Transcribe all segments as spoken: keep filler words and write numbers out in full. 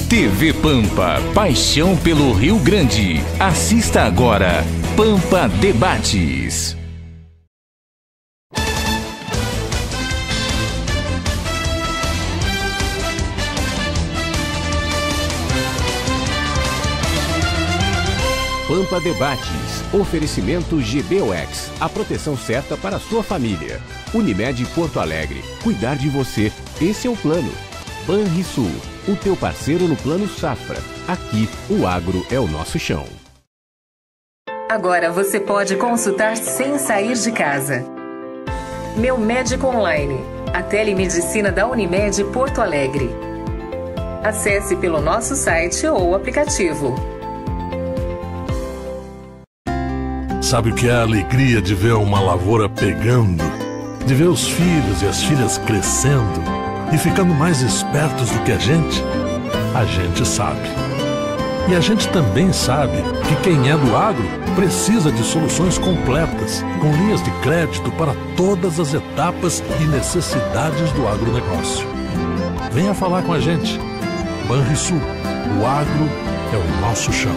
T V Pampa, paixão pelo Rio Grande. Assista agora Pampa Debates. Pampa Debates. Oferecimento G B U X. A proteção certa para a sua família. Unimed Porto Alegre. Cuidar de você. Esse é o plano. Banrisul. O teu parceiro no plano Safra. Aqui, o agro é o nosso chão. Agora você pode consultar sem sair de casa. Meu Médico Online. A telemedicina da Unimed Porto Alegre. Acesse pelo nosso site ou aplicativo. Sabe o que é a alegria de ver uma lavoura pegando? De ver os filhos e as filhas crescendo e ficando mais espertos do que a gente? A gente sabe. E a gente também sabe que quem é do agro precisa de soluções completas, com linhas de crédito para todas as etapas e necessidades do agronegócio. Venha falar com a gente. Banrisul, o agro é o nosso chão.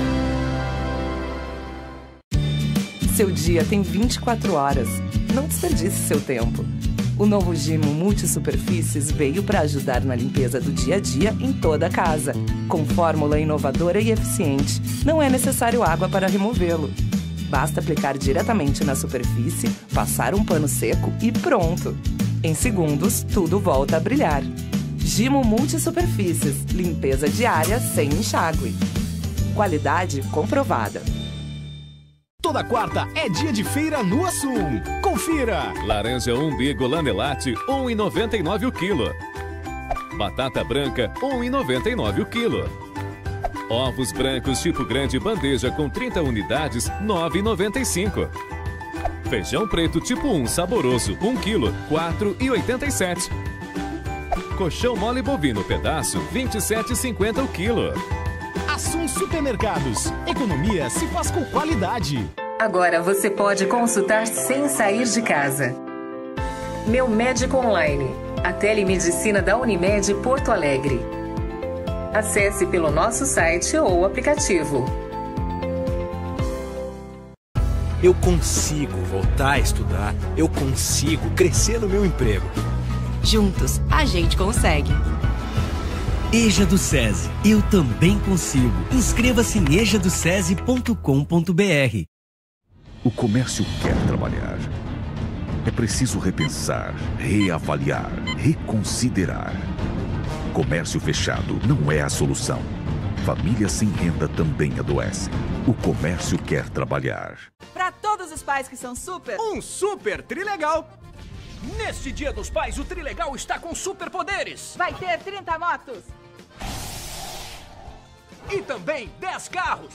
Seu dia tem vinte e quatro horas. Não desperdice seu tempo. O novo Gimo Multisuperfícies veio para ajudar na limpeza do dia a dia em toda a casa. Com fórmula inovadora e eficiente, não é necessário água para removê-lo. Basta aplicar diretamente na superfície, passar um pano seco e pronto. Em segundos, tudo volta a brilhar. Gimo Multisuperfícies. Limpeza diária sem enxágue. Qualidade comprovada. Toda quarta é dia de feira no Assum. Confira! Laranja umbigo lamelate, um real e noventa e nove o quilo. Batata branca, um real e noventa e nove o quilo. Ovos brancos tipo grande bandeja com trinta unidades, nove reais e noventa e cinco. Feijão preto tipo um saboroso, um quilo, quatro reais e oitenta e sete. Colchão mole bovino pedaço, vinte e sete reais e cinquenta o quilo. Assum Supermercados. Economia se faz com qualidade. Agora você pode consultar sem sair de casa. Meu Médico Online. A telemedicina da Unimed Porto Alegre. Acesse pelo nosso site ou aplicativo. Eu consigo voltar a estudar. Eu consigo crescer no meu emprego. Juntos, a gente consegue. EJA do SESI. Eu também consigo. Inscreva-se em eja do sesi ponto com ponto br. O comércio quer trabalhar. É preciso repensar, reavaliar, reconsiderar. Comércio fechado não é a solução. Famílias sem renda também adoecem. O comércio quer trabalhar. Para todos os pais que são super... Um super trilegal! Neste Dia dos Pais, o Trilegal está com superpoderes. Vai ter trinta motos. E também dez carros.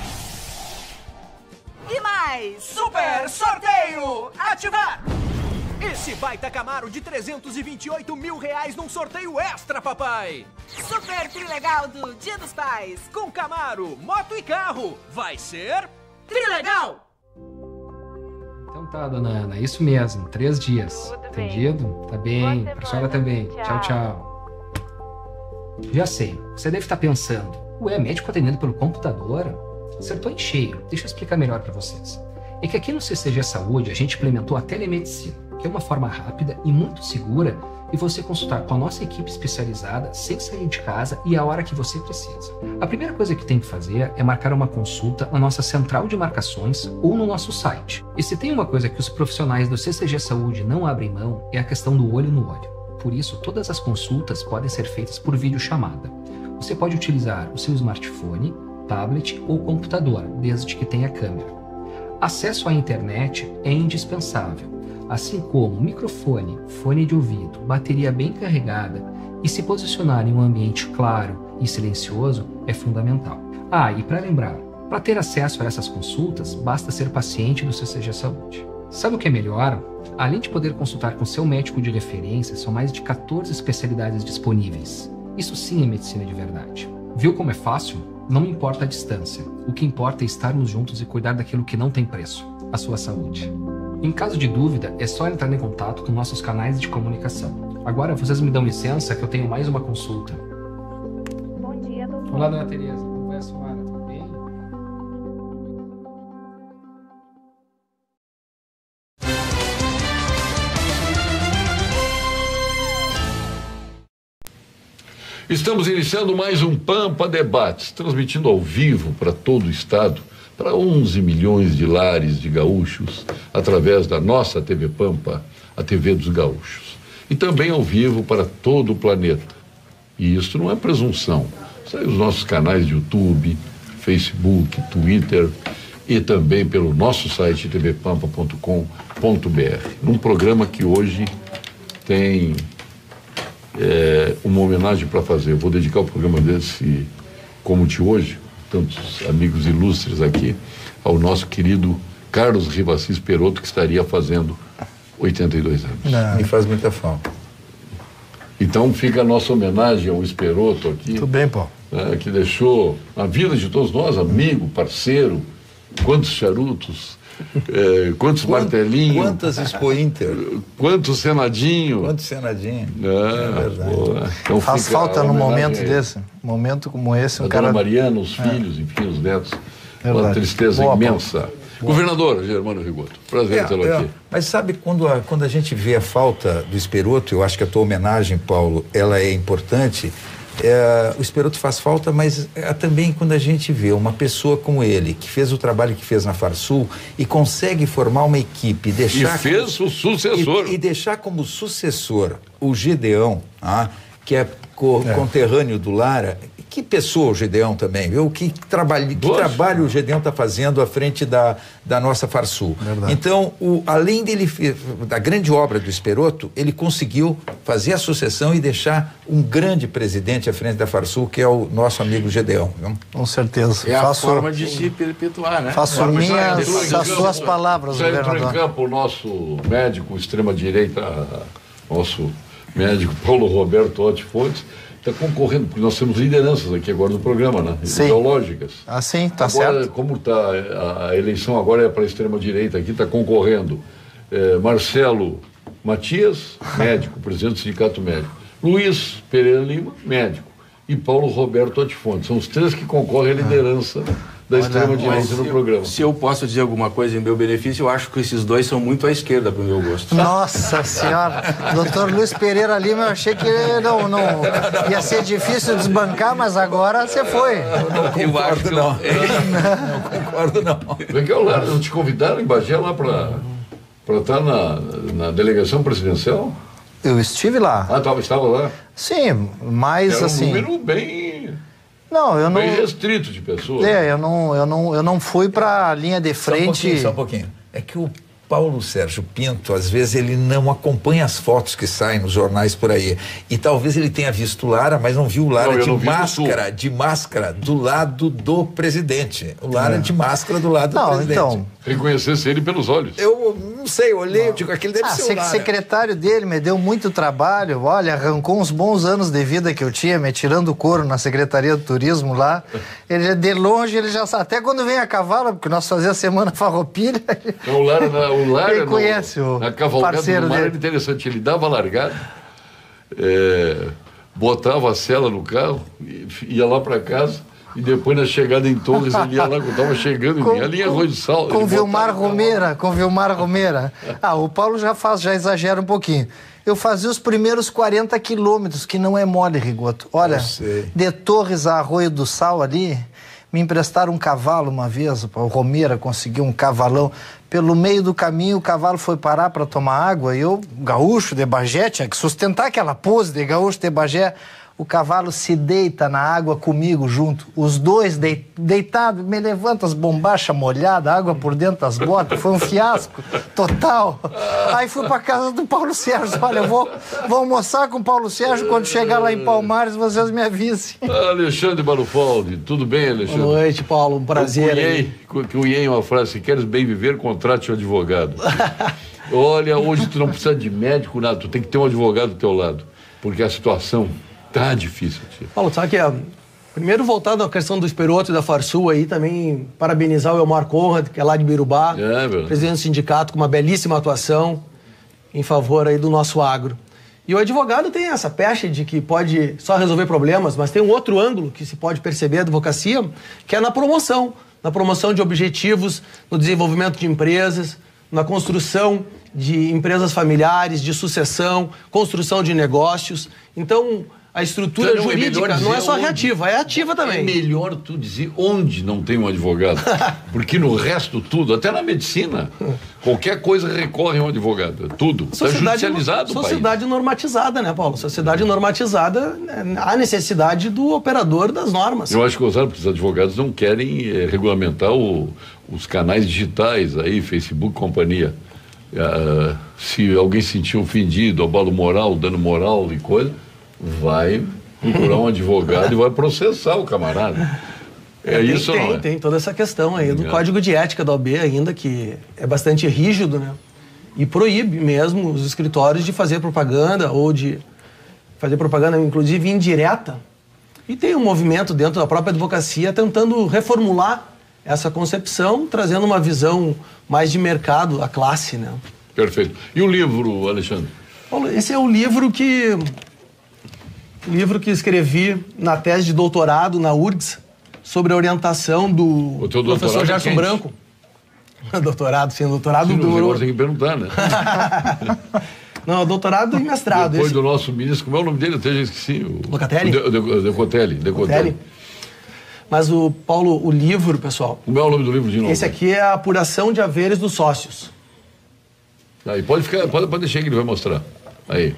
E mais... Super Sorteio! Ativar! Esse baita Camaro de trezentos e vinte e oito mil reais num sorteio extra, papai. Super Trilegal do Dia dos Pais. Com Camaro, moto e carro. Vai ser... Trilegal! Então tá, dona Ana, isso mesmo, três dias. Tudo Entendido? bem. Tá bem, Boa pra senhora semana. também. Tchau, Tchau. tchau. Já sei, você deve estar pensando, ué, médico atendendo pelo computador? Acertou em cheio. Deixa eu explicar melhor pra vocês. É que aqui no C C G Saúde a gente implementou a telemedicina, que é uma forma rápida e muito segura de você consultar com a nossa equipe especializada sem sair de casa e a hora que você precisa. A primeira coisa que tem que fazer é marcar uma consulta na nossa central de marcações ou no nosso site. E se tem uma coisa que os profissionais do C C G Saúde não abrem mão, é a questão do olho no olho. Por isso, todas as consultas podem ser feitas por videochamada. Você pode utilizar o seu smartphone, tablet ou computador, desde que tenha câmera. Acesso à internet é indispensável, assim como microfone, fone de ouvido, bateria bem carregada e se posicionar em um ambiente claro e silencioso é fundamental. Ah, e para lembrar, para ter acesso a essas consultas, basta ser paciente do C C G Saúde. Sabe o que é melhor? Além de poder consultar com seu médico de referência, são mais de quatorze especialidades disponíveis. Isso sim é medicina de verdade. Viu como é fácil? Não me importa a distância. O que importa é estarmos juntos e cuidar daquilo que não tem preço, a sua saúde. Em caso de dúvida, é só entrar em contato com nossos canais de comunicação. Agora vocês me dão licença que eu tenho mais uma consulta. Bom dia, doutor. Olá, dona Tereza. Como vai a senhora? Tudo bem? Estamos iniciando mais um Pampa Debates, transmitindo ao vivo para todo o estado, para onze milhões de lares de gaúchos, através da nossa T V Pampa, a T V dos gaúchos. E também ao vivo para todo o planeta. E isso não é presunção. Sai os nossos canais de YouTube, Facebook, Twitter e também pelo nosso site t v pampa ponto com ponto b r. Num programa que hoje tem é, uma homenagem para fazer. Eu vou dedicar o programa desse, como de hoje, tantos amigos ilustres aqui, ao nosso querido Carlos Rivassis Perotto, que estaria fazendo oitenta e dois anos. Não, me faz muita falta. Então fica a nossa homenagem ao Esperotto aqui. Tudo bem, Paulo. É, que deixou a vida de todos nós, amigo, parceiro, quantos charutos, é, quantos Quant, martelinhos. Quantas Expo Inter. Quantos Senadinho. Quantos Senadinho. É, é verdade. Pô, então faz falta num momento desse, momento como esse, um a cara... Dona Mariana, os filhos, é. enfim, os netos. É uma tristeza Boa, imensa. Boa. Governador Germano Rigoto, prazer é, tê-lo é, aqui. Mas sabe, quando a, quando a gente vê a falta do Esperotto, eu acho que a tua homenagem, Paulo, ela é importante. É, o Esperotto faz falta, mas é, também quando a gente vê uma pessoa como ele, que fez o trabalho que fez na Farsul e consegue formar uma equipe, deixar e fez como, o sucessor e, e deixar como sucessor o Gedeão, ah, que é, co, é conterrâneo do Lara. Que pessoa o Gedeão também, viu? Que trabalho, que trabalho o Gedeão está fazendo à frente da, da nossa Farsul. Verdade. Então, o, além dele, da grande obra do Esperotto, ele conseguiu fazer a sucessão e deixar um grande presidente à frente da Farsul, que é o nosso amigo Gedeão. Viu? Com certeza. É a faço, forma de se perpetuar, né? Faço é, minhas, as suas palavras, já entrou governador. em campo o nosso médico extrema-direita, nosso médico Paulo Roberto Otti Fontes, está concorrendo, porque nós temos lideranças aqui agora no programa, né? Sim. Ideológicas. Ah, sim, tá agora, certo. Como tá, a, a eleição agora é para a extrema-direita, aqui está concorrendo é, Marcelo Matias, médico, presidente do Sindicato Médico, Luiz Pereira Lima, médico, e Paulo Roberto Otti Fontes. São os três que concorrem à liderança da extrema-direita no eu, programa. Se eu posso dizer alguma coisa em meu benefício, eu acho que esses dois são muito à esquerda, para o meu gosto. Nossa Senhora! Doutor Luiz Pereira Lima, eu achei que não, não ia ser difícil desbancar, mas agora você foi. Eu não concordo, não. Não concordo, não. Vem cá, Lara, não te convidaram em Bagé lá para para estar na, na delegação presidencial? Eu estive lá. Ah, tava, estava lá? Sim, mas Era um assim... número bem... Não, eu não... Bem restrito de pessoas. É, eu não, eu não, eu não fui para a linha de frente... Só um pouquinho, só um pouquinho. É que o Paulo Sérgio Pinto, às vezes, ele não acompanha as fotos que saem nos jornais por aí. E talvez ele tenha visto Lara, mas não viu Lara não, de máscara, de máscara do lado do presidente. O Lara é. de máscara do lado não, do presidente. Então... Reconhecesse ele pelos olhos. Eu não sei, eu olhei, eu digo, aquele deve ah, ser o Lara. Secretário dele me deu muito trabalho, olha, arrancou uns bons anos de vida que eu tinha, me tirando o couro na Secretaria do Turismo lá. Ele, de longe, ele já até quando vem a cavalo, porque nós fazíamos a semana farroupilha. Então, o Lara, o Lara ele conhece no, o na cavalgada parceiro do mar dele. era interessante, ele dava largada, é, botava a cela no carro, ia lá para casa. E depois, na chegada em Torres, ele ia lá, quando estava chegando, com, a linha Arroio de Sal. Com Vilmar Romeira, com Vilmar Romeira. Ah, o Paulo já faz, já exagera um pouquinho. Eu fazia os primeiros quarenta quilômetros, que não é mole, Rigoto. Olha, de Torres a Arroio do Sal ali, me emprestaram um cavalo uma vez, o Romeira conseguiu um cavalão. Pelo meio do caminho, o cavalo foi parar para tomar água e eu, gaúcho de Bagé, tinha que sustentar aquela pose de gaúcho de Bagé. O cavalo se deita na água comigo junto. Os dois de, deitados, me levanta as bombachas molhadas, água por dentro das botas. Foi um fiasco total. Aí fui para casa do Paulo Sérgio. Olha, eu vou, vou almoçar com o Paulo Sérgio. Quando chegar lá em Palmares, vocês me avisem. Alexandre Barufaldi, tudo bem, Alexandre? Boa noite, Paulo. Um prazer. Eu cunhei uma frase: se queres bem viver, contrate um advogado. Olha, hoje tu não precisa de médico, nada. Tu tem que ter um advogado do teu lado. Porque a situação... tá difícil, tio. Paulo, sabe que é... Primeiro, voltando à questão do Esperotto e da Farsul aí, também parabenizar o Elmar Conrad, que é lá de Birubá, é, presidente do sindicato, com uma belíssima atuação em favor aí do nosso agro. E o advogado tem essa pecha de que pode só resolver problemas, mas tem um outro ângulo que se pode perceber da advocacia, que é na promoção. Na promoção de objetivos, no desenvolvimento de empresas, na construção de empresas familiares, de sucessão, construção de negócios. Então, a estrutura então, jurídica é não é só onde, reativa, é ativa também. É melhor tu dizer onde não tem um advogado. Porque no resto tudo, até na medicina, qualquer coisa recorre a um advogado. Tudo. Está judicializado o país. Sociedade normatizada, né, Paulo? Sociedade normatizada, há necessidade do operador das normas. Eu acho que os advogados não querem é, regulamentar o, os canais digitais aí, Facebook e companhia. Uh, se alguém se sentir ofendido, abalo moral, dano moral e coisa, vai procurar um advogado e vai processar o camarada. É, tem, isso, tem, não é? Tem toda essa questão aí do é. Código de Ética da O A B ainda, que é bastante rígido, né? E proíbe mesmo os escritórios de fazer propaganda ou de fazer propaganda, inclusive indireta. E tem um movimento dentro da própria advocacia tentando reformular essa concepção, trazendo uma visão mais de mercado, a classe, né? Perfeito. E o livro, Alexandre? Paulo, esse é o livro que livro que escrevi na tese de doutorado na U R G S sobre a orientação do o teu professor Gerson é Branco. doutorado, sim, doutorado sim, do... Agora tem que perguntar, né? Não, doutorado e mestrado. Depois esse... do nosso ministro, como é o nome dele? Eu até já esqueci. O... Locatelli? O de, de, Decotelli. Decotelli. Mas o, Paulo, o livro, pessoal... Como é o nome do livro de novo? Esse aqui é a apuração de haveres dos sócios. Aí, pode, ficar, pode, pode deixar que ele vai mostrar. Aí.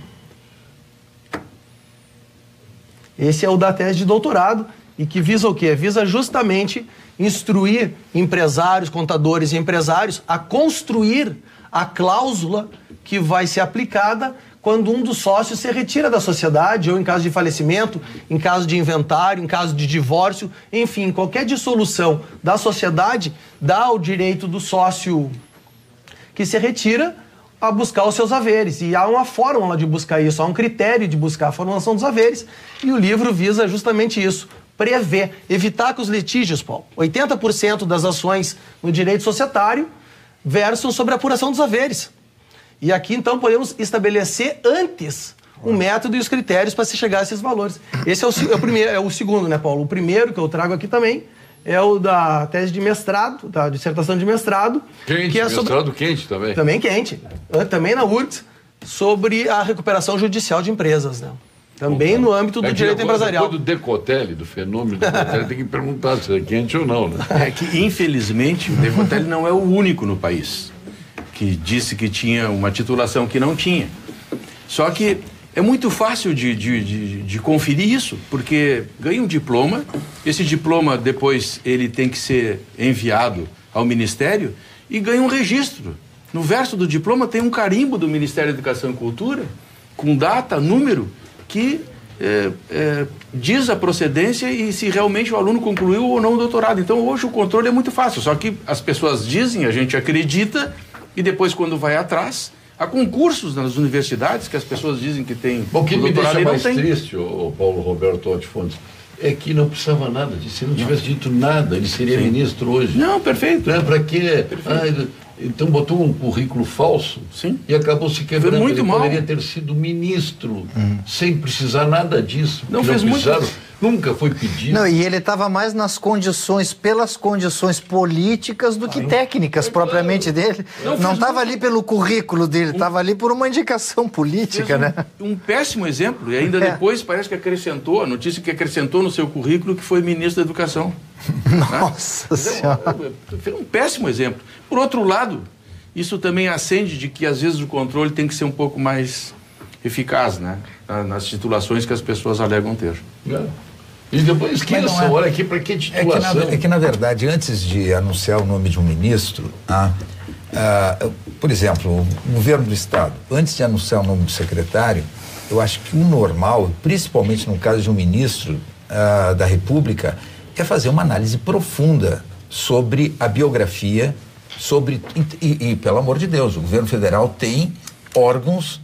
Esse é o da tese de doutorado e que visa o quê? Visa justamente instruir empresários, contadores e empresários a construir a cláusula que vai ser aplicada quando um dos sócios se retira da sociedade, ou em caso de falecimento, em caso de inventário, em caso de divórcio, enfim, qualquer dissolução da sociedade dá o direito do sócio que se retira a buscar os seus haveres. E há uma fórmula de buscar isso, há um critério de buscar a formulação dos haveres, e o livro visa justamente isso, prever, evitar que os litígios, Paulo, oitenta por cento das ações no direito societário versam sobre a apuração dos haveres. E aqui, então, podemos estabelecer antes o método e os critérios para se chegar a esses valores. Esse é o, é o primeiro, é o segundo, né, Paulo? O primeiro que eu trago aqui também é o da tese de mestrado, da dissertação de mestrado. Quente, que é mestrado sobre... quente também. Também quente. Também na U R G S, sobre a recuperação judicial de empresas, né? Também Bom, no âmbito do é direito agora, empresarial. Depois do Decotelli, do fenômeno do Decotelli, tem que perguntar se é quente ou não, né? É que, infelizmente, o Decotelli não é o único no país que disse que tinha uma titulação que não tinha. Só que é muito fácil de, de, de, de conferir isso, porque ganha um diploma, esse diploma depois ele tem que ser enviado ao Ministério e ganha um registro. No verso do diploma tem um carimbo do Ministério da Educação e Cultura, com data, número, que é, é, diz a procedência e se realmente o aluno concluiu ou não o doutorado. Então hoje o controle é muito fácil, só que as pessoas dizem, a gente acredita, e depois quando vai atrás, há concursos nas universidades que as pessoas dizem que tem Bom, o que me deixa mais tem. triste, o Paulo Roberto Otti Fontes, é que não precisava nada disso. Se não tivesse dito nada, ele seria Sim. ministro hoje. Não, perfeito. É, para quê? Ah, então botou um currículo falso Sim. e acabou se quebrando. Muito ele mal. poderia ter sido ministro hum. sem precisar nada disso. Não fez não muito. Nunca foi pedido. Não, e ele estava mais nas condições, pelas condições políticas do que Ai. técnicas é propriamente claro. dele. Não estava ali pelo currículo dele, estava um... ali por uma indicação política, um, né? Um péssimo exemplo. E ainda é. depois parece que acrescentou, a notícia que acrescentou no seu currículo que foi ministro da Educação. Nossa né? Senhora. É um péssimo exemplo. Por outro lado, isso também acende de que às vezes o controle tem que ser um pouco mais eficaz, né? Nas titulações que as pessoas alegam ter. É. E depois esqueçam, é, olha aqui, para que titulação? É que, na, é que, na verdade, antes de anunciar o nome de um ministro, ah, ah, por exemplo, o governo do Estado, antes de anunciar o nome do secretário, eu acho que o normal, principalmente no caso de um ministro ah, da República, é fazer uma análise profunda sobre a biografia, sobre... E, e, pelo amor de Deus, o governo federal tem órgãos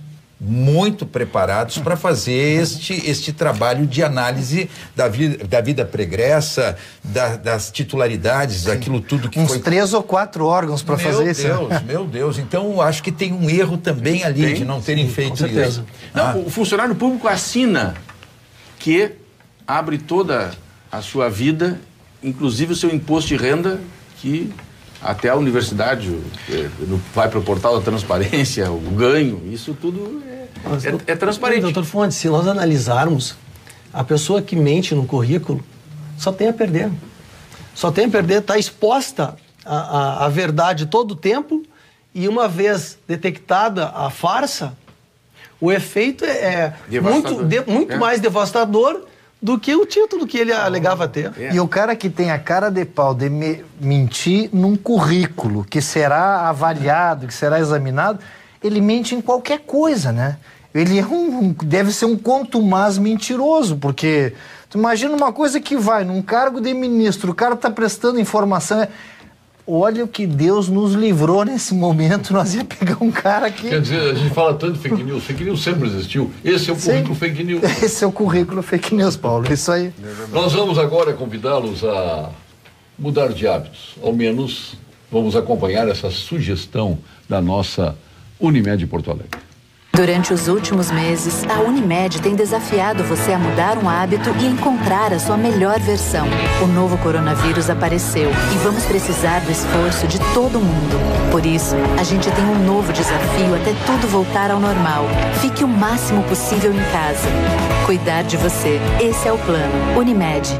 muito preparados para fazer este, este trabalho de análise da vida, da vida pregressa, da, das titularidades, Sim. daquilo tudo que Uns foi... três ou quatro órgãos para fazer isso. Meu Deus, meu Deus. Então, acho que tem um erro também ali tem? de não terem Sim, feito isso. Não, ah. O funcionário público assina que abre toda a sua vida, inclusive o seu imposto de renda, que até a universidade vai para o portal da transparência, o ganho, isso tudo é, Mas, é, é transparente. Doutor Fontes, se nós analisarmos, a pessoa que mente no currículo só tem a perder. Só tem a perder, está exposta à, à, à verdade todo o tempo, e uma vez detectada a farsa, o efeito é muito, de, muito é. mais devastador do que o título que ele alegava ter. É. E o cara que tem a cara de pau de me mentir num currículo que será avaliado, que será examinado, ele mente em qualquer coisa, né? Ele é um, um, deve ser um contumaz mentiroso, porque tu imagina uma coisa que vai num cargo de ministro, o cara tá prestando informação... É, olha o que Deus nos livrou nesse momento, nós ia pegar um cara que... Quer dizer, a gente fala tanto de fake news, fake news sempre existiu, esse é o Sim. currículo fake news. Esse é o currículo fake news, Paulo, isso aí. Nós vamos agora convidá-los a mudar de hábitos, ao menos vamos acompanhar essa sugestão da nossa Unimed Porto Alegre. Durante os últimos meses, a Unimed tem desafiado você a mudar um hábito e encontrar a sua melhor versão. O novo coronavírus apareceu e vamos precisar do esforço de todo mundo. Por isso, a gente tem um novo desafio até tudo voltar ao normal. Fique o máximo possível em casa. Cuidar de você, esse é o plano. Unimed.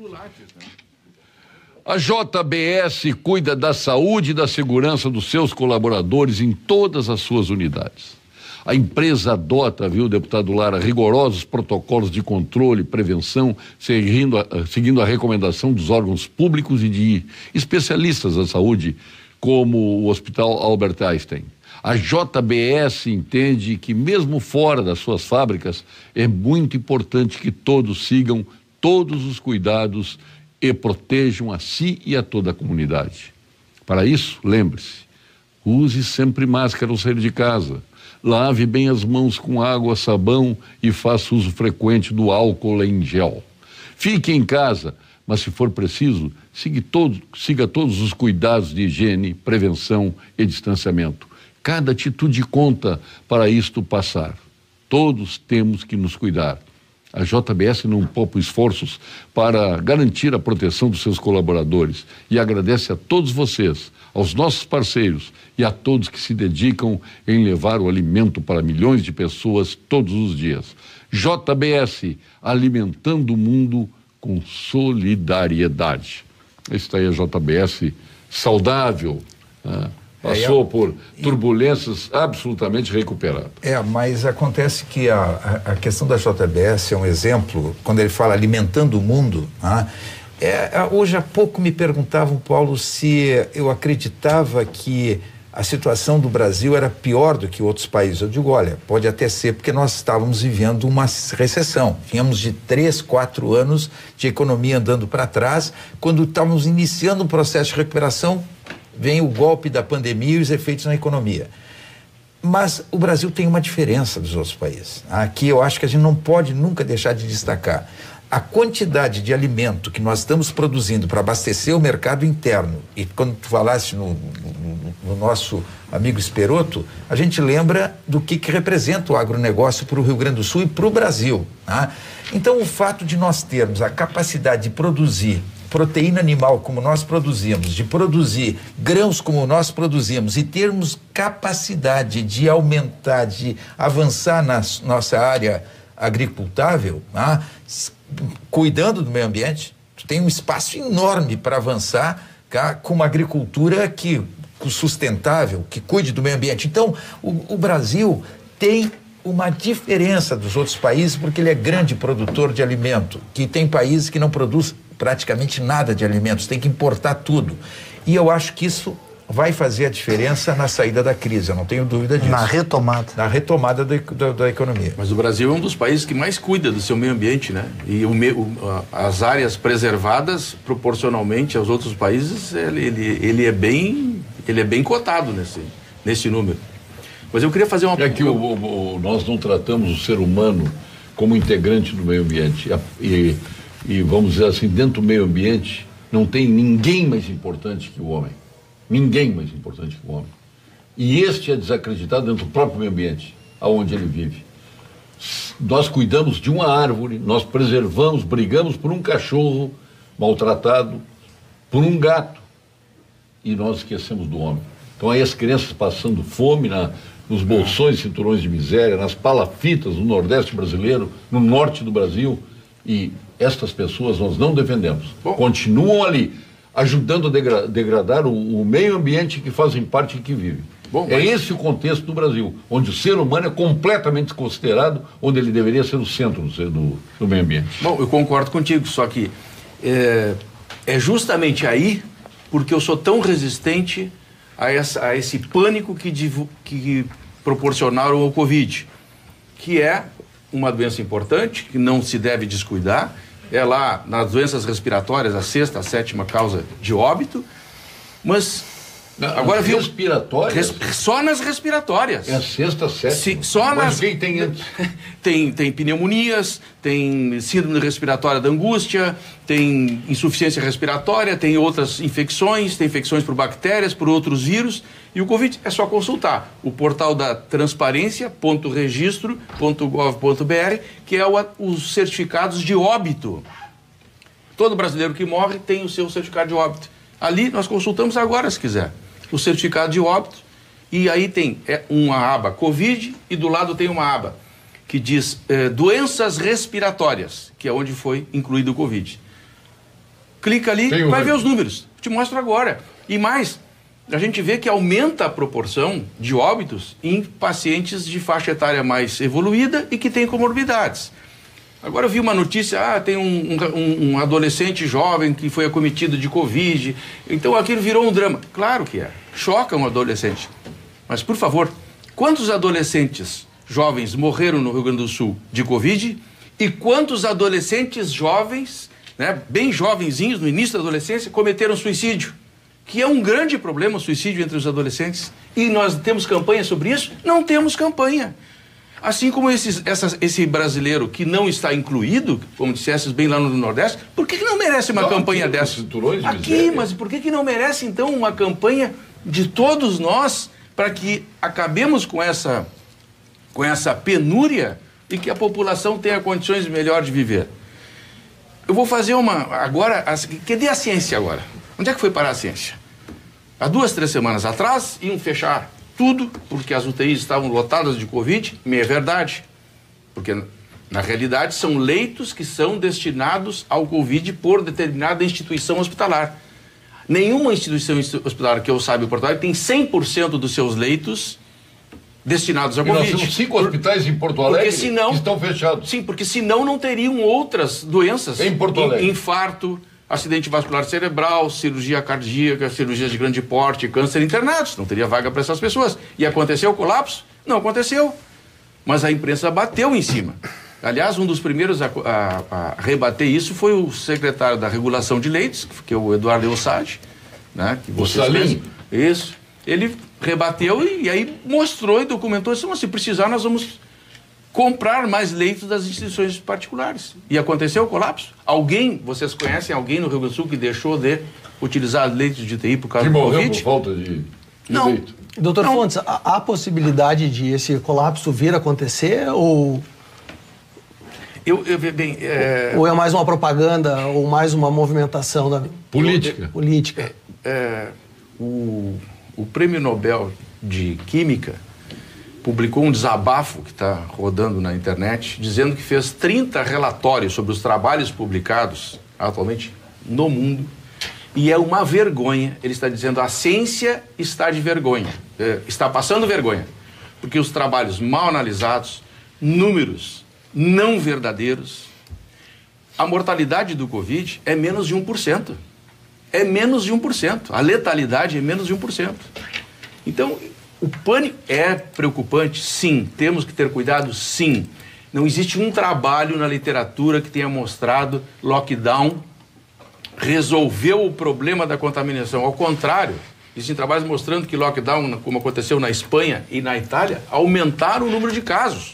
A J B S cuida da saúde e da segurança dos seus colaboradores em todas as suas unidades. A empresa adota, viu, deputado Lara, rigorosos protocolos de controle e prevenção, seguindo a, seguindo a recomendação dos órgãos públicos e de especialistas da saúde, como o Hospital Albert Einstein. A J B S entende que, mesmo fora das suas fábricas, é muito importante que todos sigam todos os cuidados e protejam a si e a toda a comunidade. Para isso, lembre-se, use sempre máscara ao sair de casa. Lave bem as mãos com água, sabão e faça uso frequente do álcool em gel. Fique em casa, mas se for preciso, siga, todo, siga todos os cuidados de higiene, prevenção e distanciamento. Cada atitude conta para isto passar. Todos temos que nos cuidar. A J B S não poupa esforços para garantir a proteção dos seus colaboradores e agradece a todos vocês, aos nossos parceiros e a todos que se dedicam em levar o alimento para milhões de pessoas todos os dias. J B S, alimentando o mundo com solidariedade. Está aí a J B S saudável, né? Passou é, por turbulências absolutamente recuperado. É, mas acontece que a, a questão da J B S é um exemplo, quando ele fala alimentando o mundo, né? É, hoje há pouco me perguntavam, Paulo, se eu acreditava que a situação do Brasil era pior do que outros países. Eu digo, olha, pode até ser, porque nós estávamos vivendo uma recessão. Tínhamos de três, quatro anos de economia andando para trás. Quando estávamos iniciando um processo de recuperação, vem o golpe da pandemia e os efeitos na economia. Mas o Brasil tem uma diferença dos outros países. Aqui eu acho que a gente não pode nunca deixar de destacar. A quantidade de alimento que nós estamos produzindo para abastecer o mercado interno, e quando tu falaste no, no, no nosso amigo Esperotto, a gente lembra do que, que representa o agronegócio para o Rio Grande do Sul e para o Brasil. Tá? Então, o fato de nós termos a capacidade de produzir proteína animal como nós produzimos, de produzir grãos como nós produzimos e termos capacidade de aumentar, de avançar na nossa área agricultável, tá? Cuidando do meio ambiente, tu tem um espaço enorme para avançar, tá? Com uma agricultura que sustentável, que cuide do meio ambiente. Então, o, o Brasil tem uma diferença dos outros países porque ele é grande produtor de alimento, que tem países que não produzem praticamente nada de alimentos, tem que importar tudo. E eu acho que isso vai fazer a diferença na saída da crise, eu não tenho dúvida disso. Na retomada. Na retomada da, da, da economia. Mas o Brasil é um dos países que mais cuida do seu meio ambiente, né? E o, o, as áreas preservadas, proporcionalmente aos outros países, ele, ele, ele, é, bem, ele é bem cotado nesse, nesse número. Mas eu queria fazer uma... É que o, o, o, nós não tratamos o ser humano como integrante do meio ambiente. E, e, vamos dizer assim, dentro do meio ambiente, não tem ninguém mais importante que o homem. Ninguém mais importante que o homem. E este é desacreditado dentro do próprio meio ambiente, aonde ele vive. Nós cuidamos de uma árvore, nós preservamos, brigamos por um cachorro maltratado, por um gato, e nós esquecemos do homem. Então aí as crianças passando fome na, nos bolsões e cinturões de miséria, nas palafitas no Nordeste brasileiro, no Norte do Brasil, e estas pessoas nós não defendemos. Bom, continuam ali, ajudando a degra degradar o, o meio ambiente que fazem parte e que vivem. Bom, é mas... esse o contexto do Brasil, onde o ser humano é completamente desconsiderado, onde ele deveria ser o centro do, do, do meio ambiente. Bom, eu concordo contigo, só que é, é justamente aí porque eu sou tão resistente a, essa, a esse pânico que, que proporcionaram ao Covid, que é uma doença importante, que não se deve descuidar, é lá nas doenças respiratórias a sexta, a sétima causa de óbito, mas... Agora viu respiratórias? Res, só nas respiratórias. É a sexta, sétima. Se, só Mas nas quem tem antes? tem tem pneumonias, tem síndrome respiratória da angústia, tem insuficiência respiratória, tem outras infecções, tem infecções por bactérias, por outros vírus, e o Covid é só consultar o portal da transparência ponto registro ponto gov ponto br, que é o, os certificados de óbito. Todo brasileiro que morre tem o seu certificado de óbito. Ali nós consultamos agora, se quiser, o certificado de óbito, e aí tem é, uma aba Covid e do lado tem uma aba que diz é, doenças respiratórias, que é onde foi incluído o Covid. Clica ali, tem vai um... ver os números, te mostro agora. E mais, a gente vê que aumenta a proporção de óbitos em pacientes de faixa etária mais evoluída e que têm comorbidades. Agora eu vi uma notícia, ah, tem um, um, um adolescente jovem que foi acometido de Covid, então aquilo virou um drama. Claro que é, choca um adolescente. Mas, por favor, quantos adolescentes jovens morreram no Rio Grande do Sul de Covid e quantos adolescentes jovens, né, bem jovenzinhos, no início da adolescência, cometeram suicídio? Que é um grande problema o suicídio entre os adolescentes. E nós temos campanha sobre isso? Não temos campanha. Assim como esses, essas, esse brasileiro que não está incluído, como dissesses bem lá no Nordeste, por que, que não merece uma não, campanha aqui, dessa? De aqui, miséria. Mas por que, que não merece, então, uma campanha de todos nós para que acabemos com essa, com essa penúria e que a população tenha condições melhores de viver? Eu vou fazer uma... Agora, a, cadê a ciência agora? Onde é que foi parar a ciência? Há duas, três semanas atrás, iam fechar tudo, porque as U T Is estavam lotadas de Covid, meia verdade. Porque, na realidade, são leitos que são destinados ao Covid por determinada instituição hospitalar. Nenhuma instituição hospitalar que eu saiba em Porto Alegre tem cem por cento dos seus leitos destinados a Covid. E nós temos cinco hospitais em Porto Alegre senão, que estão fechados. Sim, porque senão não teriam outras doenças. Em Porto Alegre. Infarto, acidente vascular cerebral, cirurgia cardíaca, cirurgias de grande porte, câncer internados. Não teria vaga para essas pessoas. E aconteceu o colapso? Não aconteceu. Mas a imprensa bateu em cima. Aliás, um dos primeiros a, a, a rebater isso foi o secretário da Regulação de Leitos, que é o Eduardo Eossade, né? Que o Salim. Isso. Ele rebateu e, e aí mostrou e documentou. Disse, se precisar, nós vamos comprar mais leitos das instituições particulares. E aconteceu o colapso. Alguém, vocês conhecem alguém no Rio Grande do Sul que deixou de utilizar leitos de U T I por causa que do morreu Covid? Por falta de, de Não. leito. Doutor Não. Fontes, há, há possibilidade de esse colapso vir a acontecer ou... Eu, eu, bem, é... Ou é mais uma propaganda ou mais uma movimentação da... Política. Política. É, é, o, o Prêmio Nobel de Química publicou um desabafo que está rodando na internet, dizendo que fez trinta relatórios sobre os trabalhos publicados atualmente no mundo, e é uma vergonha. Ele está dizendo a ciência está de vergonha, é, está passando vergonha, porque os trabalhos mal analisados, números não verdadeiros, a mortalidade do Covid é menos de um por cento. É menos de um por cento. A letalidade é menos de um por cento. Então, o pânico é preocupante, sim. Temos que ter cuidado, sim. Não existe um trabalho na literatura que tenha mostrado lockdown resolveu o problema da contaminação. Ao contrário, existem trabalhos mostrando que lockdown, como aconteceu na Espanha e na Itália, aumentaram o número de casos.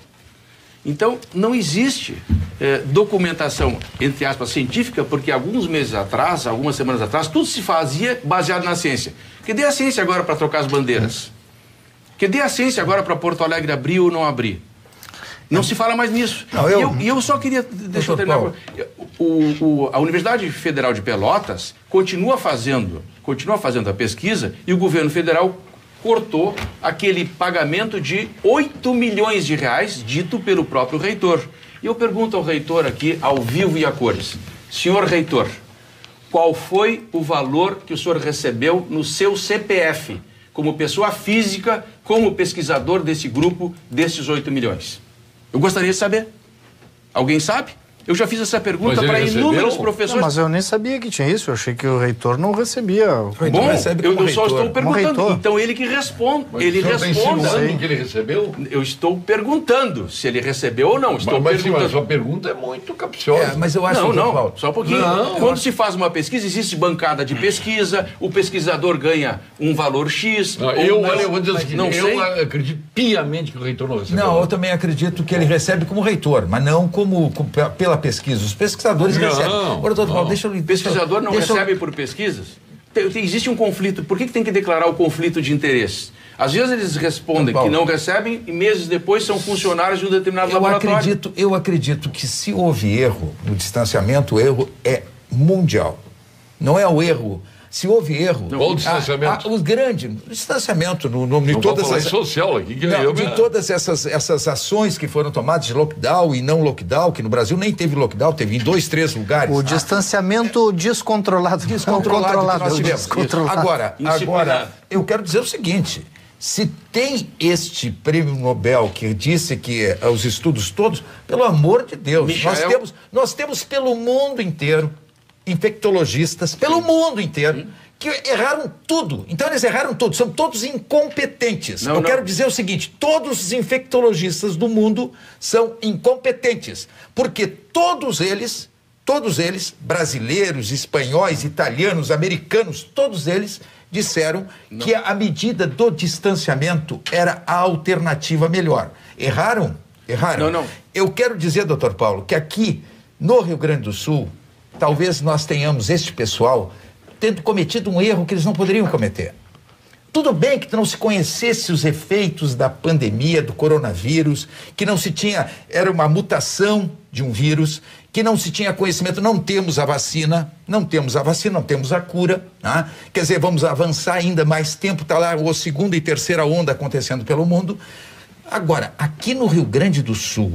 Então, não existe eh, documentação, entre aspas, científica, porque alguns meses atrás, algumas semanas atrás, tudo se fazia baseado na ciência. Cadê a ciência agora para trocar as bandeiras? Cadê a ciência agora para Porto Alegre abrir ou não abrir? Não se fala mais nisso. Não, eu... E eu, e eu só queria... Deixa eu terminar. O, o, a Universidade Federal de Pelotas continua fazendo, continua fazendo a pesquisa e o governo federal cortou aquele pagamento de oito milhões de reais dito pelo próprio reitor. E eu pergunto ao reitor aqui, ao vivo e a cores. Senhor reitor, qual foi o valor que o senhor recebeu no seu C P F, como pessoa física, como pesquisador desse grupo, desses oito milhões? Eu gostaria de saber. Alguém sabe? Eu já fiz essa pergunta para inúmeros professores. Não, mas eu nem sabia que tinha isso. Eu achei que o reitor não recebia. O reitor Bom, recebe eu, como eu só reitor. estou perguntando. Então ele que responde. Mas ele o senhor responda. está insinuando que ele recebeu? Eu estou perguntando se ele recebeu ou não. Estou mas, perguntando. mas a sua pergunta é muito capciosa. É, mas eu acho não, que não, Paulo... só um pouquinho. Não, Quando acho... se faz uma pesquisa, existe bancada de pesquisa, o pesquisador ganha um valor X. Não, ou eu, não, olha, eu vou dizer o seguinte, não eu sei. acredito piamente que o reitor não recebeu. Não, eu também acredito que ele recebe como reitor, mas não como, como pela pesquisa. Os pesquisadores não, recebem. Agora, doutor Paulo, deixa eu... O pesquisador não deixa recebe eu... por pesquisas? Tem, tem, existe um conflito. Por que, que tem que declarar o conflito de interesse? Às vezes eles respondem que não recebem e meses depois são funcionários de um determinado eu laboratório. Acredito, eu acredito que se houve erro no distanciamento, o erro é mundial. Não é o erro... Se houve erro... Qual o distanciamento? A, a, o grande o distanciamento no nome de todas as... social aqui. Que não, eu de me... todas essas, essas ações que foram tomadas de lockdown e não lockdown, que no Brasil nem teve lockdown, teve em dois, três lugares. O ah, distanciamento é, descontrolado. Descontrolado que nós tivemos. Descontrolado. Agora, agora, eu quero dizer o seguinte... Se tem este prêmio Nobel que disse que os estudos todos, pelo amor de Deus, Michael... nós temos, nós temos pelo mundo inteiro infectologistas, pelo mundo inteiro, Sim. que erraram tudo. Então eles erraram tudo, são todos incompetentes. Não, Eu não. quero dizer o seguinte, todos os infectologistas do mundo são incompetentes, porque todos eles, todos eles, brasileiros, espanhóis, italianos, americanos, todos eles disseram não. que a medida do distanciamento era a alternativa melhor. Erraram? Erraram. Não, não. Eu quero dizer, doutor Paulo, que aqui no Rio Grande do Sul, talvez nós tenhamos este pessoal tendo cometido um erro que eles não poderiam cometer. Tudo bem que não se conhecesse os efeitos da pandemia, do coronavírus, que não se tinha, era uma mutação de um vírus, que não se tinha conhecimento, não temos a vacina, não temos a vacina, não temos a cura, né? Quer dizer, vamos avançar ainda mais tempo, está lá a segunda e terceira onda acontecendo pelo mundo. Agora, aqui no Rio Grande do Sul,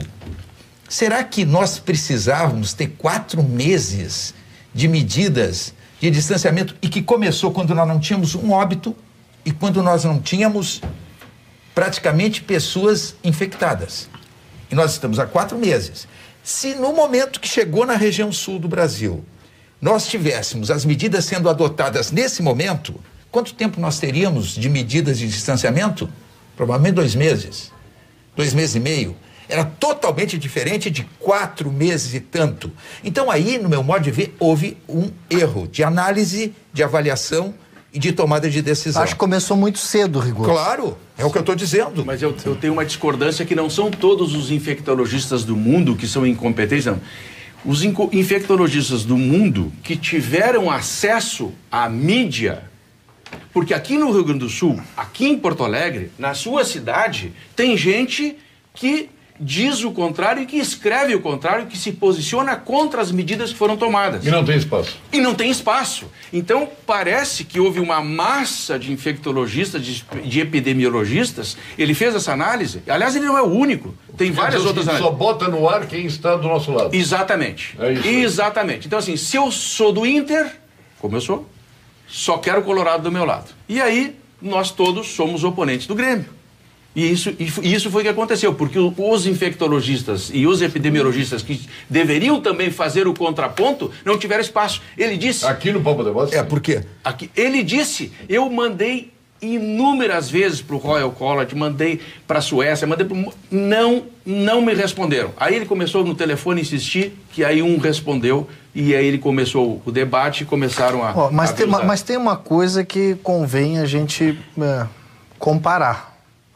será que nós precisávamos ter quatro meses de medidas de distanciamento e que começou quando nós não tínhamos um óbito e quando nós não tínhamos praticamente pessoas infectadas? E nós estamos há quatro meses. Se no momento que chegou na região sul do Brasil, nós tivéssemos as medidas sendo adotadas nesse momento, quanto tempo nós teríamos de medidas de distanciamento? Provavelmente dois meses, dois meses e meio. Era totalmente diferente de quatro meses e tanto. Então aí, no meu modo de ver, houve um erro de análise, de avaliação e de tomada de decisão. Acho que começou muito cedo, Rigor. Claro, é o que eu estou dizendo. Mas eu, eu tenho uma discordância que não são todos os infectologistas do mundo que são incompetentes, não. Os infectologistas do mundo que tiveram acesso à mídia, porque aqui no Rio Grande do Sul, aqui em Porto Alegre, na sua cidade, tem gente que diz o contrário e que escreve o contrário, que se posiciona contra as medidas que foram tomadas. E não tem espaço. E não tem espaço. Então, parece que houve uma massa de infectologistas, de, de epidemiologistas. Ele fez essa análise. Aliás, ele não é o único. Tem várias outras análises. Só bota no ar quem está do nosso lado. Exatamente. É isso. Exatamente. Então, assim, se eu sou do Inter, como eu sou, só quero o Colorado do meu lado. E aí, nós todos somos oponentes do Grêmio. E isso, e isso foi o que aconteceu, porque os infectologistas e os epidemiologistas que deveriam também fazer o contraponto não tiveram espaço. Ele disse... Aqui no Pampa Debate? É, por quê? Aqui, ele disse, eu mandei inúmeras vezes para o Royal College, mandei para a Suécia, mandei pro... não, não me responderam. Aí ele começou no telefone a insistir, que aí um respondeu, e aí ele começou o debate e começaram a... Oh, mas, a tem uma, mas tem uma coisa que convém a gente é, comparar.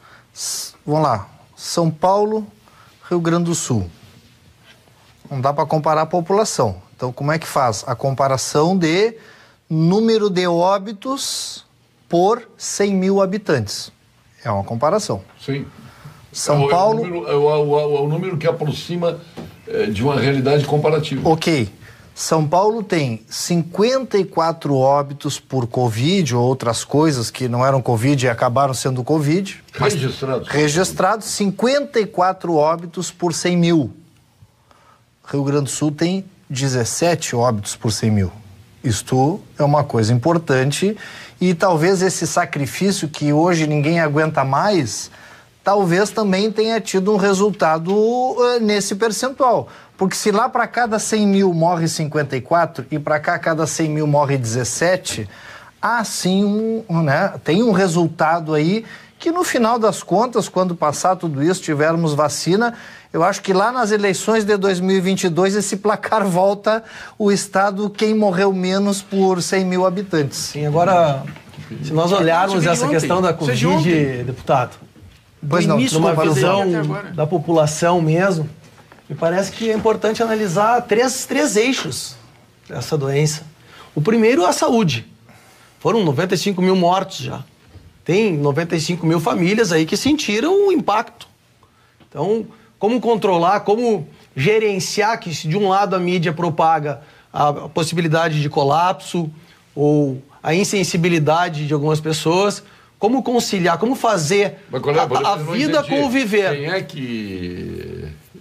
S vamos lá, São Paulo, Rio Grande do Sul. Não dá para comparar a população. Então, como é que faz? A comparação de número de óbitos por cem mil habitantes. É uma comparação. Sim. São é o, Paulo... É o, número, é, o, é, o, é o número que aproxima é, de uma realidade comparativa. Ok. São Paulo tem cinquenta e quatro óbitos por Covid ou outras coisas que não eram Covid e acabaram sendo Covid. Registrados. Registrados, cinquenta e quatro óbitos por cem mil. Rio Grande do Sul tem dezessete óbitos por cem mil. Isto é uma coisa importante e talvez esse sacrifício que hoje ninguém aguenta mais, talvez também tenha tido um resultado uh, nesse percentual. Porque se lá para cada cem mil morre cinquenta e quatro e para cá cada cem mil morre dezessete, há sim um, né, tem um resultado aí que no final das contas, quando passar tudo isso, tivermos vacina, eu acho que lá nas eleições de dois mil e vinte e dois esse placar volta o estado quem morreu menos por cem mil habitantes. Sim, agora, se nós olharmos essa questão da Covid, deputado, pois não, numa visão da população mesmo, me parece que é importante analisar três, três eixos dessa doença. O primeiro é a saúde. Foram noventa e cinco mil mortos já. Tem noventa e cinco mil famílias aí que sentiram o impacto. Então, como controlar, como gerenciar que se de um lado a mídia propaga a possibilidade de colapso ou a insensibilidade de algumas pessoas, como conciliar, como fazer Mas, colega, a, a vida conviver. Quem é que...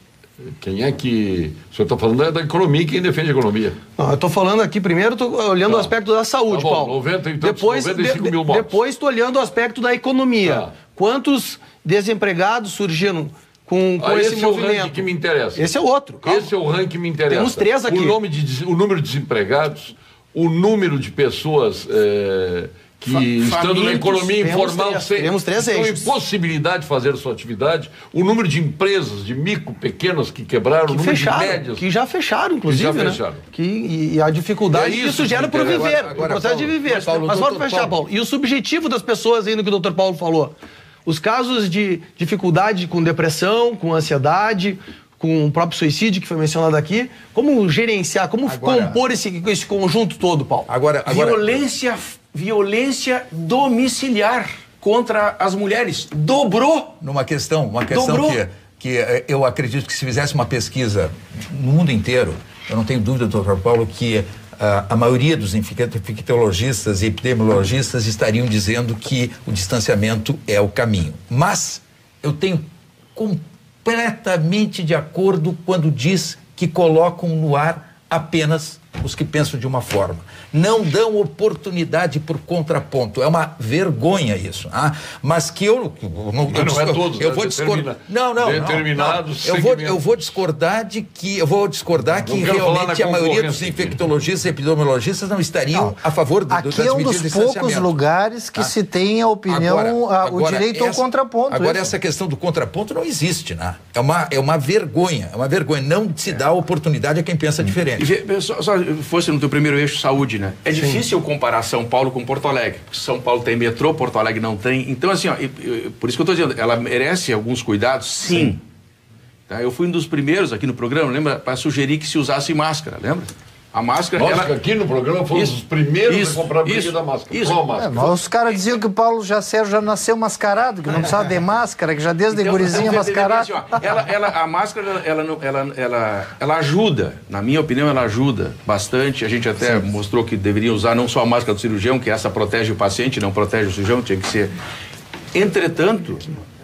Quem é que... O senhor está falando é da economia e quem defende a economia. Não, eu estou falando aqui, primeiro, estou olhando tá. o aspecto da saúde, tá bom, Paulo. noventa e tantos, depois, noventa e cinco mil mortos. Depois estou olhando o aspecto da economia. Tá. Quantos desempregados surgiram com, com ah, esse, esse movimento? É o ranking que me interessa. Esse é o outro. Calma. Esse é o ranking que me interessa. Temos três aqui. O, nome de, o número de desempregados, o número de pessoas... É, que Fa estando na economia informal três, sem temos três estão eixos. impossibilidade de fazer a sua atividade, o número de empresas, de micro, pequenas que quebraram, que o número fecharam, de médias. Que já fecharam, inclusive, que já fecharam. Né? Que, e, e a dificuldade é isso, que isso gera para o viver, agora, agora, o processo Paulo, de viver. Paulo, Mas vamos fechar, Paulo. Paulo. E o subjetivo das pessoas, ainda que o doutor Paulo falou, os casos de dificuldade com depressão, com ansiedade, com o próprio suicídio que foi mencionado aqui, como gerenciar, como agora, compor esse, esse conjunto todo, Paulo? Agora, agora... Violência... Violência domiciliar contra as mulheres dobrou. Numa questão, uma questão dobrou. que, que eu acredito que se fizesse uma pesquisa no mundo inteiro, eu não tenho dúvida, doutor Paulo, que uh, a maioria dos infectologistas e epidemiologistas estariam dizendo que o distanciamento é o caminho. Mas eu tenho completamente de acordo quando diz que colocam no ar apenas os que pensam de uma forma. Não dão oportunidade por contraponto. É uma vergonha isso. Ah? Mas que eu... eu não, eu, não é todos, eu né? vou discordar... Não, não, Determinados não. Eu, vou, eu vou discordar de que... Eu vou discordar que realmente a maioria dos infectologistas e epidemiologistas não estariam não. a favor do, Aqui das é um dos poucos lugares que ah. se tem a opinião, agora, a, o agora direito essa, ao contraponto. Agora, isso. essa questão do contraponto não existe, né? É uma, é uma vergonha. É uma vergonha. Não se dá oportunidade a quem pensa hum. diferente. E, só, só fosse no teu primeiro eixo, saúde, né? É Sim. difícil comparar São Paulo com Porto Alegre. São Paulo tem metrô, Porto Alegre não tem. Então, assim, ó, e, e, por isso que eu estou dizendo, ela merece alguns cuidados? Sim. Sim. Tá? Eu fui um dos primeiros aqui no programa, lembra? Para sugerir que se usasse máscara, lembra? A máscara... Nós ela... aqui no programa fomos isso, os primeiros isso, a comprar a briga isso, da máscara. Isso. Qual máscara? É, mas os caras diziam que o Paulo já, já nasceu mascarado, que não precisava de máscara, que já desde então, gurizinha então, mascarado. Assim, ó, ela, ela, a máscara, ela, ela, ela, ela, ela ajuda, na minha opinião, ela ajuda bastante. A gente até Sim. mostrou que deveria usar não só a máscara do cirurgião, que essa protege o paciente, não protege o cirurgião, tinha que ser. Entretanto,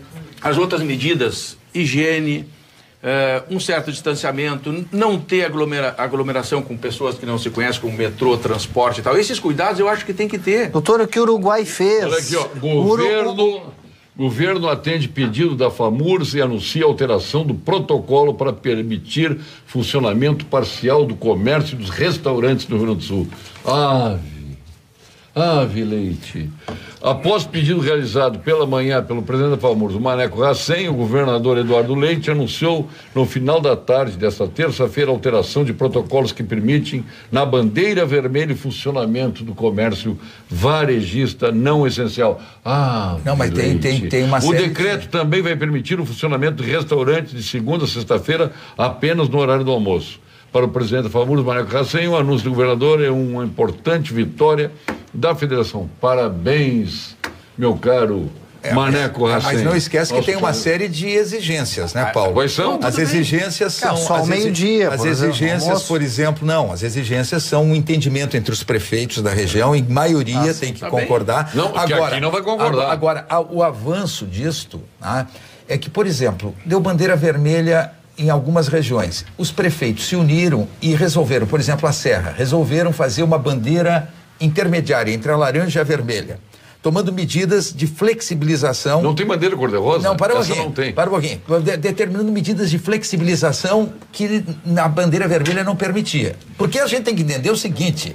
as outras medidas, higiene... Uh, um certo distanciamento, não ter aglomera aglomeração com pessoas que não se conhecem, como metrô, transporte e tal. Esses cuidados eu acho que tem que ter. Doutor, o que o Uruguai fez? Olha aqui, ó, governo, Uru... governo atende pedido da FAMURS e anuncia alteração do protocolo para permitir funcionamento parcial do comércio e dos restaurantes no Rio Grande do Sul. Ah, Ave leite. Após pedido realizado pela manhã pelo presidente da FAMURS, o Maneco Racem, o governador Eduardo Leite anunciou no final da tarde desta terça-feira a alteração de protocolos que permitem, na bandeira vermelha, o funcionamento do comércio varejista não essencial. Ah, não, mas tem, tem, tem uma O série decreto de... também vai permitir o funcionamento de restaurantes de segunda a sexta-feira apenas no horário do almoço. Para o presidente da FAMURS, Maneco Racem, o anúncio do governador é uma importante vitória da federação. Parabéns, meu caro é, Maneco Racem. Mas não esquece que tem uma série de exigências, né, Paulo? Quais são? As exigências são... Só ao meio-dia, As exigências, por exemplo, não. As exigências são um entendimento entre os prefeitos da região, em maioria tem que concordar. Não, agora, aqui não vai concordar. Agora, o avanço disto, né, é que, por exemplo, deu bandeira vermelha em algumas regiões. Os prefeitos se uniram e resolveram, por exemplo, a Serra, resolveram fazer uma bandeira intermediária entre a laranja e a vermelha, tomando medidas de flexibilização. Não tem bandeira cor-de-rosa? Não, para um Essa pouquinho. não tem. Para um pouquinho. De, determinando medidas de flexibilização que na bandeira vermelha não permitia. Porque a gente tem que entender o seguinte: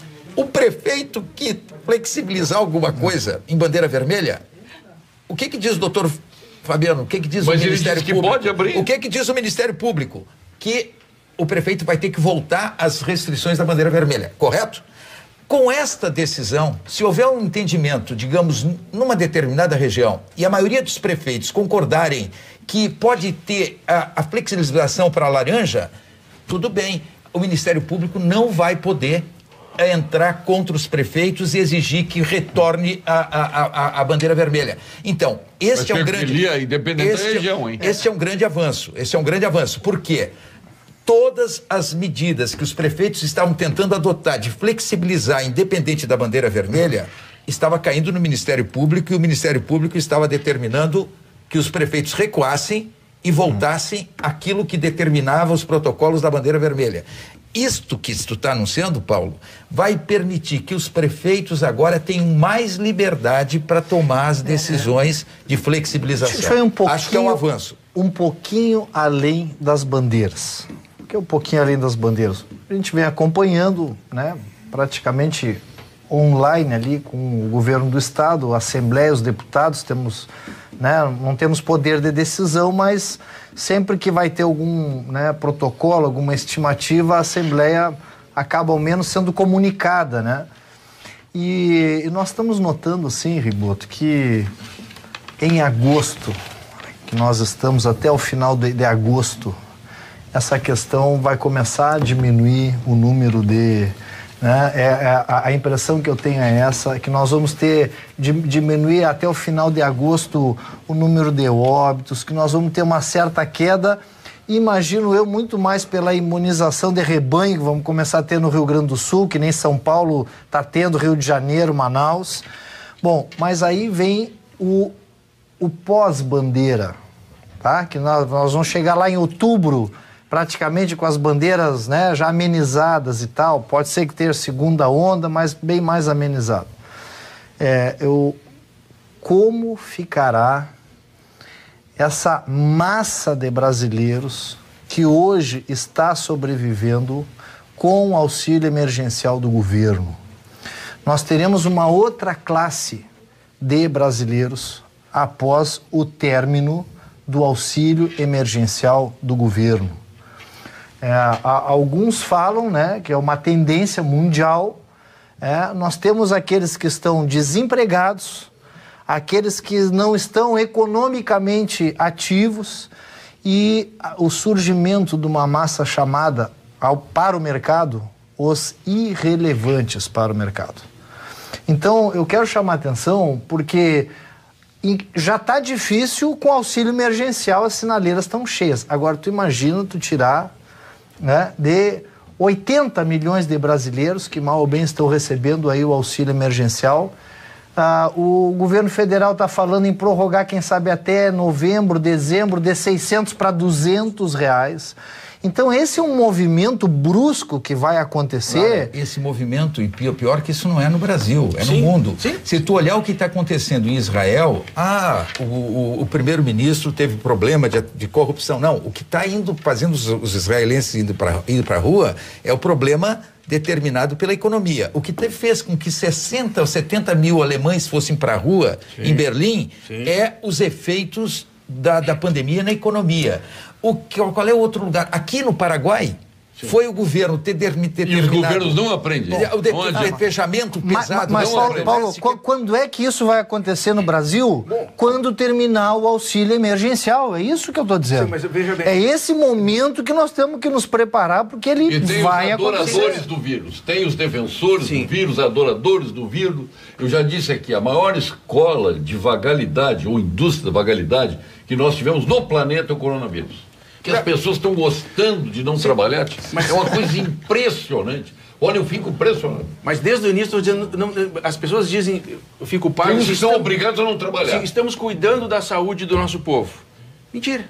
o prefeito que flexibilizar alguma coisa em bandeira vermelha, o que que diz o doutor Fabiano? O que que diz Mas o Ministério ele diz que Público? pode abrir. O que que diz o Ministério Público? Que o prefeito vai ter que voltar às restrições da bandeira vermelha, correto? Com esta decisão, se houver um entendimento, digamos, numa determinada região, e a maioria dos prefeitos concordarem que pode ter a, a flexibilização para a laranja, tudo bem. O Ministério Público não vai poder é, entrar contra os prefeitos e exigir que retorne a, a, a, a bandeira vermelha. Então, este é um grande... independente este, da região, hein? Este é um grande avanço. Este é um grande avanço. Por quê? Todas as medidas que os prefeitos estavam tentando adotar de flexibilizar, independente da bandeira vermelha, estava caindo no Ministério Público, e o Ministério Público estava determinando que os prefeitos recuassem e voltassem àquilo que determinava os protocolos da bandeira vermelha. Isto que tu está anunciando, Paulo, vai permitir que os prefeitos agora tenham mais liberdade para tomar as decisões de flexibilização. Isso foi um pouquinho, acho que é um avanço. Um pouquinho além das bandeiras. Que é um pouquinho além das bandeiras. A gente vem acompanhando, né, praticamente online ali com o governo do estado, a Assembleia, os deputados, temos, né, não temos poder de decisão, mas sempre que vai ter algum, né, protocolo, alguma estimativa, a Assembleia acaba ao menos sendo comunicada, né? E, e nós estamos notando, sim, Rigoto, que em agosto, que nós estamos até o final de, de agosto, essa questão vai começar a diminuir o número de... Né, é, é, a, a impressão que eu tenho é essa, que nós vamos ter, de, diminuir até o final de agosto o número de óbitos, que nós vamos ter uma certa queda, imagino eu, muito mais pela imunização de rebanho que vamos começar a ter no Rio Grande do Sul, que nem São Paulo está tendo, Rio de Janeiro, Manaus. Bom, mas aí vem o, o pós-bandeira, tá? Que nós, nós vamos chegar lá em outubro, praticamente com as bandeiras, né, já amenizadas e tal. Pode ser que tenha segunda onda, mas bem mais amenizado. É, eu, como ficará essa massa de brasileiros que hoje está sobrevivendo com o auxílio emergencial do governo? Nós teremos uma outra classe de brasileiros após o término do auxílio emergencial do governo. É, alguns falam, né, que é uma tendência mundial. É, nós temos aqueles que estão desempregados, aqueles que não estão economicamente ativos e o surgimento de uma massa chamada ao, para o mercado, os irrelevantes para o mercado. Então, eu quero chamar a atenção porque já está difícil com o auxílio emergencial, as sinaleiras estão cheias. Agora, tu imagina tu tirar, né, de oitenta milhões de brasileiros que mal ou bem estão recebendo aí o auxílio emergencial. Ah, o governo federal está falando em prorrogar, quem sabe até novembro, dezembro, de seiscentos para duzentos reais. Então esse é um movimento brusco que vai acontecer. Claro, esse movimento, e pior, pior que isso não é no Brasil, é Sim, no mundo. sim. Se tu olhar o que está acontecendo em Israel, ah, o, o, o primeiro-ministro teve problema de, de corrupção. Não, o que está indo, fazendo os, os israelenses indo para indo para a rua é o problema determinado pela economia. O que te fez com que sessenta ou setenta mil alemães fossem para a rua Sim. em Berlim Sim. é os efeitos da, da pandemia na economia. O, qual é o outro lugar? Aqui no Paraguai, Sim. foi o governo ter determinado... E os governos não aprendem. O de, de, fechamento pesado. Mas, mas não Paulo, Paulo qu quando é que isso vai acontecer no Brasil? Bom, quando terminar o auxílio emergencial. É isso que eu estou dizendo. Sim, mas veja bem. É esse momento que nós temos que nos preparar, porque ele e tem vai os adoradores acontecer. do vírus. Tem os defensores Sim. do vírus, adoradores do vírus. Eu já disse aqui, a maior escola de vagalidade, ou indústria da vagalidade, que nós tivemos no planeta é o coronavírus. Que as pessoas estão gostando de não Sim. trabalhar, mas é uma coisa impressionante. Olha, eu fico impressionado. Mas desde o início, dizendo, não, as pessoas dizem, eu fico pago. Eles estão estamos, obrigados a não trabalhar. Sim, estamos cuidando da saúde do nosso povo. Mentira.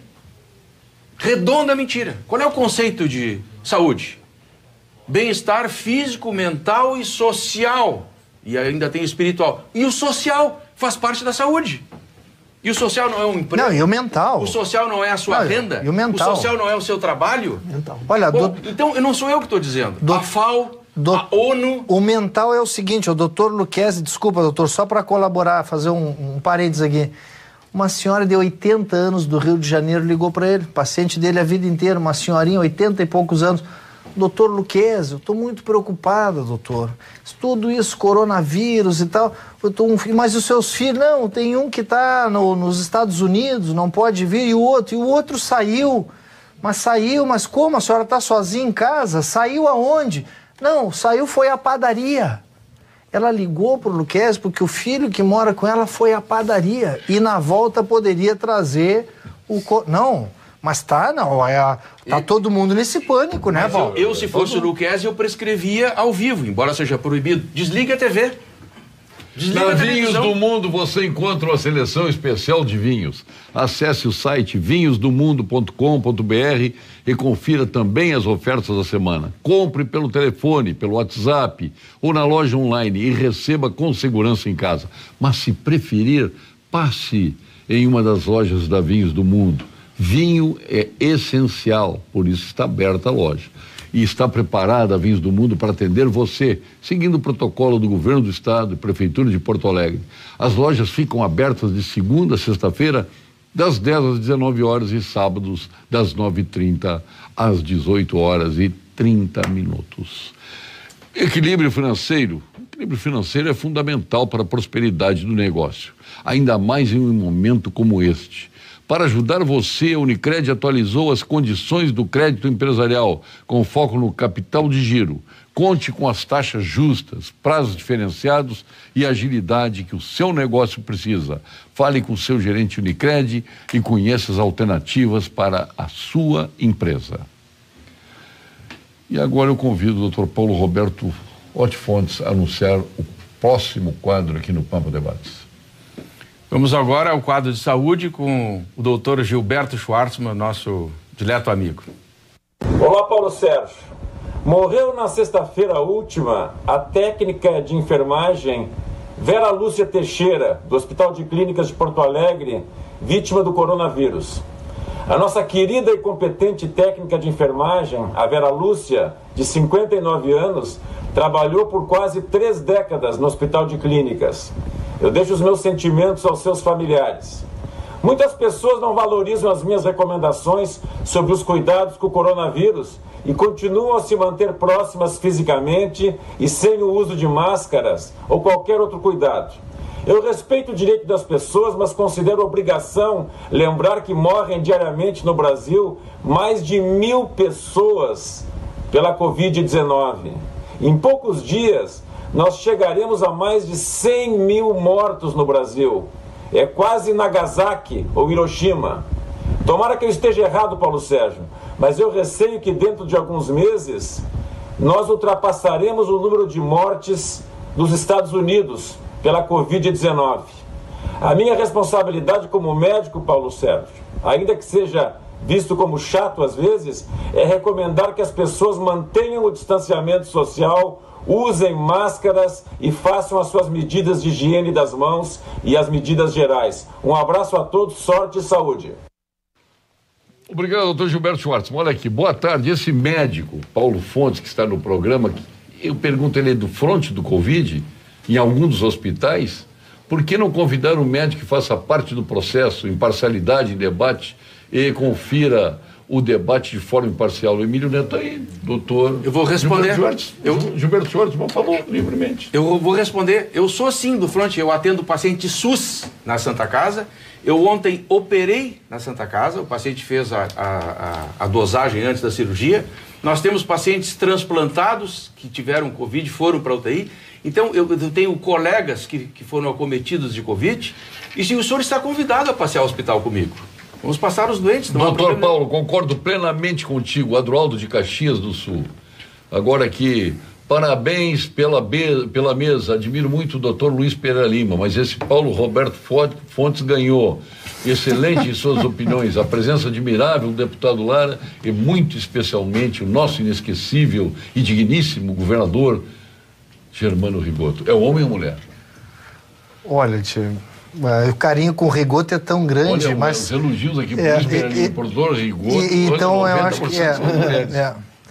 Redonda mentira. Qual é o conceito de saúde? Bem-estar físico, mental e social. E ainda tem espiritual. E o social faz parte da saúde. E o social não é um emprego? Não, e o mental? O social não é a sua não, renda? E o mental? O social não é o seu trabalho? Mental. Olha, Bom, do... então, não sou eu que estou dizendo. Do... A F A O, do... a ONU... O mental é o seguinte, o doutor Luquezzi, desculpa, doutor, só para colaborar, fazer um, um parênteses aqui. Uma senhora de oitenta anos do Rio de Janeiro ligou para ele, paciente dele a vida inteira, uma senhorinha, oitenta e poucos anos. Doutor Luquezzi, eu estou muito preocupada, doutor. Tudo isso, coronavírus e tal. Eu tô um... Mas os seus filhos, não, tem um que está no, nos Estados Unidos, não pode vir, e o outro, e o outro saiu. Mas saiu, mas como? A senhora está sozinha em casa? Saiu aonde? Não, saiu foi à padaria. Ela ligou para o Luquezzi porque o filho que mora com ela foi à padaria. E na volta poderia trazer o... Co... Não... Mas tá, não, é, tá todo mundo nesse pânico, né, Paulo? Eu, eu, se fosse o Luquezzi, eu prescrevia ao vivo, embora seja proibido. Desliga a T V. Desliga Na a Vinhos do Mundo você encontra uma seleção especial de vinhos. Acesse o site vinhos do mundo ponto com ponto br e confira também as ofertas da semana. Compre pelo telefone, pelo WhatsApp ou na loja online e receba com segurança em casa. Mas se preferir, passe em uma das lojas da Vinhos do Mundo. Vinho é essencial, por isso está aberta a loja. E está preparada a Vinhos do Mundo para atender você, seguindo o protocolo do Governo do Estado e Prefeitura de Porto Alegre. As lojas ficam abertas de segunda a sexta-feira, das dez às dezenove horas e sábados, das nove e trinta às dezoito horas e trinta minutos. Equilíbrio financeiro. Equilíbrio financeiro é fundamental para a prosperidade do negócio, ainda mais em um momento como este. Para ajudar você, a Unicred atualizou as condições do crédito empresarial, com foco no capital de giro. Conte com as taxas justas, prazos diferenciados e agilidade que o seu negócio precisa. Fale com o seu gerente Unicred e conheça as alternativas para a sua empresa. E agora eu convido o doutor Paulo Roberto Otfontes a anunciar o próximo quadro aqui no Pampa Debates. Vamos agora ao quadro de saúde com o doutor Gilberto Schwartzman, nosso dileto amigo. Olá, Paulo Sérgio. Morreu na sexta-feira última a técnica de enfermagem Vera Lúcia Teixeira, do Hospital de Clínicas de Porto Alegre, vítima do coronavírus. A nossa querida e competente técnica de enfermagem, a Vera Lúcia, de cinquenta e nove anos, trabalhou por quase três décadas no Hospital de Clínicas. Eu deixo os meus sentimentos aos seus familiares. Muitas pessoas não valorizam as minhas recomendações sobre os cuidados com o coronavírus e continuam a se manter próximas fisicamente e sem o uso de máscaras ou qualquer outro cuidado. Eu respeito o direito das pessoas, mas considero obrigação lembrar que morrem diariamente no Brasil mais de mil pessoas pela covid dezenove. Em poucos dias, nós chegaremos a mais de cem mil mortos no Brasil. É quase Nagasaki ou Hiroshima. Tomara que eu esteja errado, Paulo Sérgio, mas eu receio que dentro de alguns meses nós ultrapassaremos o número de mortes dos Estados Unidos pela covid dezenove. A minha responsabilidade como médico, Paulo Sérgio, ainda que seja visto como chato às vezes, é recomendar que as pessoas mantenham o distanciamento social, usem máscaras e façam as suas medidas de higiene das mãos e as medidas gerais. Um abraço a todos, sorte e saúde. Obrigado, doutor Gilberto Schwartzman. Olha aqui, boa tarde. Esse médico, Paulo Fontes, que está no programa, eu pergunto, ele é do fronte do Covid, em algum dos hospitais, por que não convidar um médico que faça parte do processo, imparcialidade em debate, e confira o debate de forma imparcial? O Emílio Neto aí, doutor... Eu vou responder. Gilberto Schwartz, eu, Gilberto Schwartz, por favor, livremente. Eu vou responder. Eu sou sim do fronte, eu atendo paciente SUS na Santa Casa. Eu ontem operei na Santa Casa, o paciente fez a, a, a, a dosagem antes da cirurgia. Nós temos pacientes transplantados que tiveram Covid, foram para a U T I. Então, eu, eu tenho colegas que, que foram acometidos de Covid. E se o senhor está convidado a passear ao hospital comigo. Vamos passar os doentes. Doutor Paulo, concordo plenamente contigo, Adroaldo de Caxias do Sul. Agora aqui, parabéns pela, be pela mesa, admiro muito o doutor Luiz Pereira Lima, mas esse Paulo Roberto Fontes ganhou. Excelente em suas opiniões, a presença admirável do deputado Lara e muito especialmente o nosso inesquecível e digníssimo governador Germano Rigoto. É homem ou mulher? Olha, tio... O carinho com o Rigoto é tão grande, Olha, mas... Os elogios aqui é, por doutor Rigoto. E, então, eu acho que... É, é,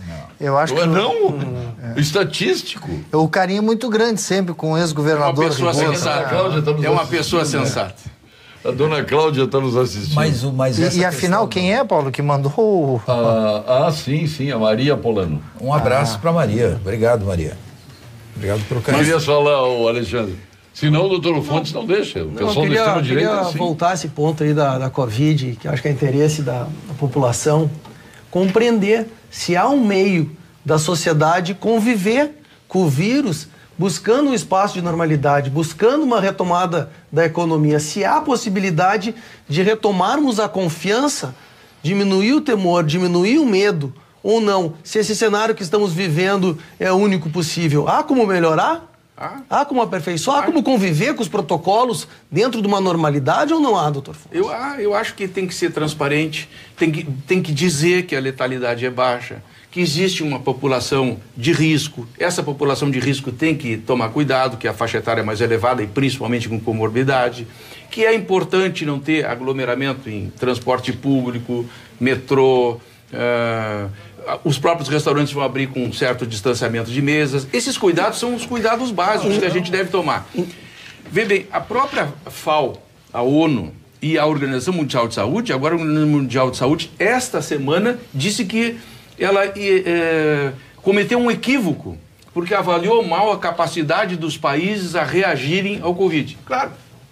eu acho não que... É não, é. Estatístico. O carinho é muito grande sempre com o ex-governador Rigoto. É uma pessoa sensata. Tá é uma pessoa sensata. A dona Cláudia está nos assistindo. Mas, mas e, e afinal, quem é, Paulo, que mandou? Ah, ah sim, sim, a Maria Polano. Um abraço ah. para Maria. Obrigado, Maria. Obrigado pelo carinho. Queria falar, o Alexandre. Senão o doutor Fontes não deixa. O pessoal não, eu queria, do extremo-direita queria assim. voltar a esse ponto aí da, da Covid, que acho que é interesse da, da população, compreender se há um meio da sociedade conviver com o vírus, buscando um espaço de normalidade, buscando uma retomada da economia, se há possibilidade de retomarmos a confiança, diminuir o temor, diminuir o medo, ou não, se esse cenário que estamos vivendo é o único possível. Há como melhorar? Ah. Há como aperfeiçoar? Há como conviver com os protocolos dentro de uma normalidade ou não há, doutor Fontes? Eu, ah, eu acho que tem que ser transparente, tem que, tem que dizer que a letalidade é baixa, que existe uma população de risco. Essa população de risco tem que tomar cuidado, que a faixa etária é mais elevada e principalmente com comorbidade, que é importante não ter aglomeramento em transporte público, metrô, uh, os próprios restaurantes vão abrir com um certo distanciamento de mesas. Esses cuidados são os cuidados básicos que a gente deve tomar. Vê bem, a própria FAO, a ONU e a Organização Mundial de Saúde, agora a Organização Mundial de Saúde, esta semana disse que ela é, cometeu um equívoco, porque avaliou mal a capacidade dos países a reagirem ao Covid. Claro,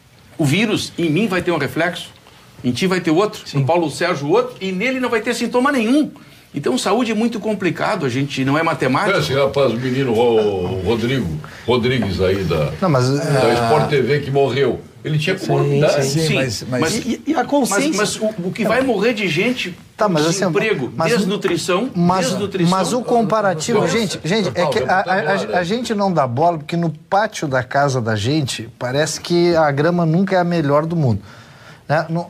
o vírus em mim vai ter um reflexo, em ti vai ter outro, Sim. no Paulo Sérgio outro, e nele não vai ter sintoma nenhum. Então, saúde é muito complicado, a gente não é matemática. Esse rapaz, o menino o Rodrigo Rodrigues aí da, não, mas, da é... Sport T V que morreu, ele tinha comorbidade. Sim, sim, sim, mas, mas, mas, e, e a consciência? Mas, mas o, o que vai morrer de gente, tá, mas, assim, emprego, mas, desnutrição, mas, desnutrição... Mas o comparativo, mas, gente, gente é que a, a, a, a gente não dá bola, porque no pátio da casa da gente, parece que a grama nunca é a melhor do mundo. Né? No,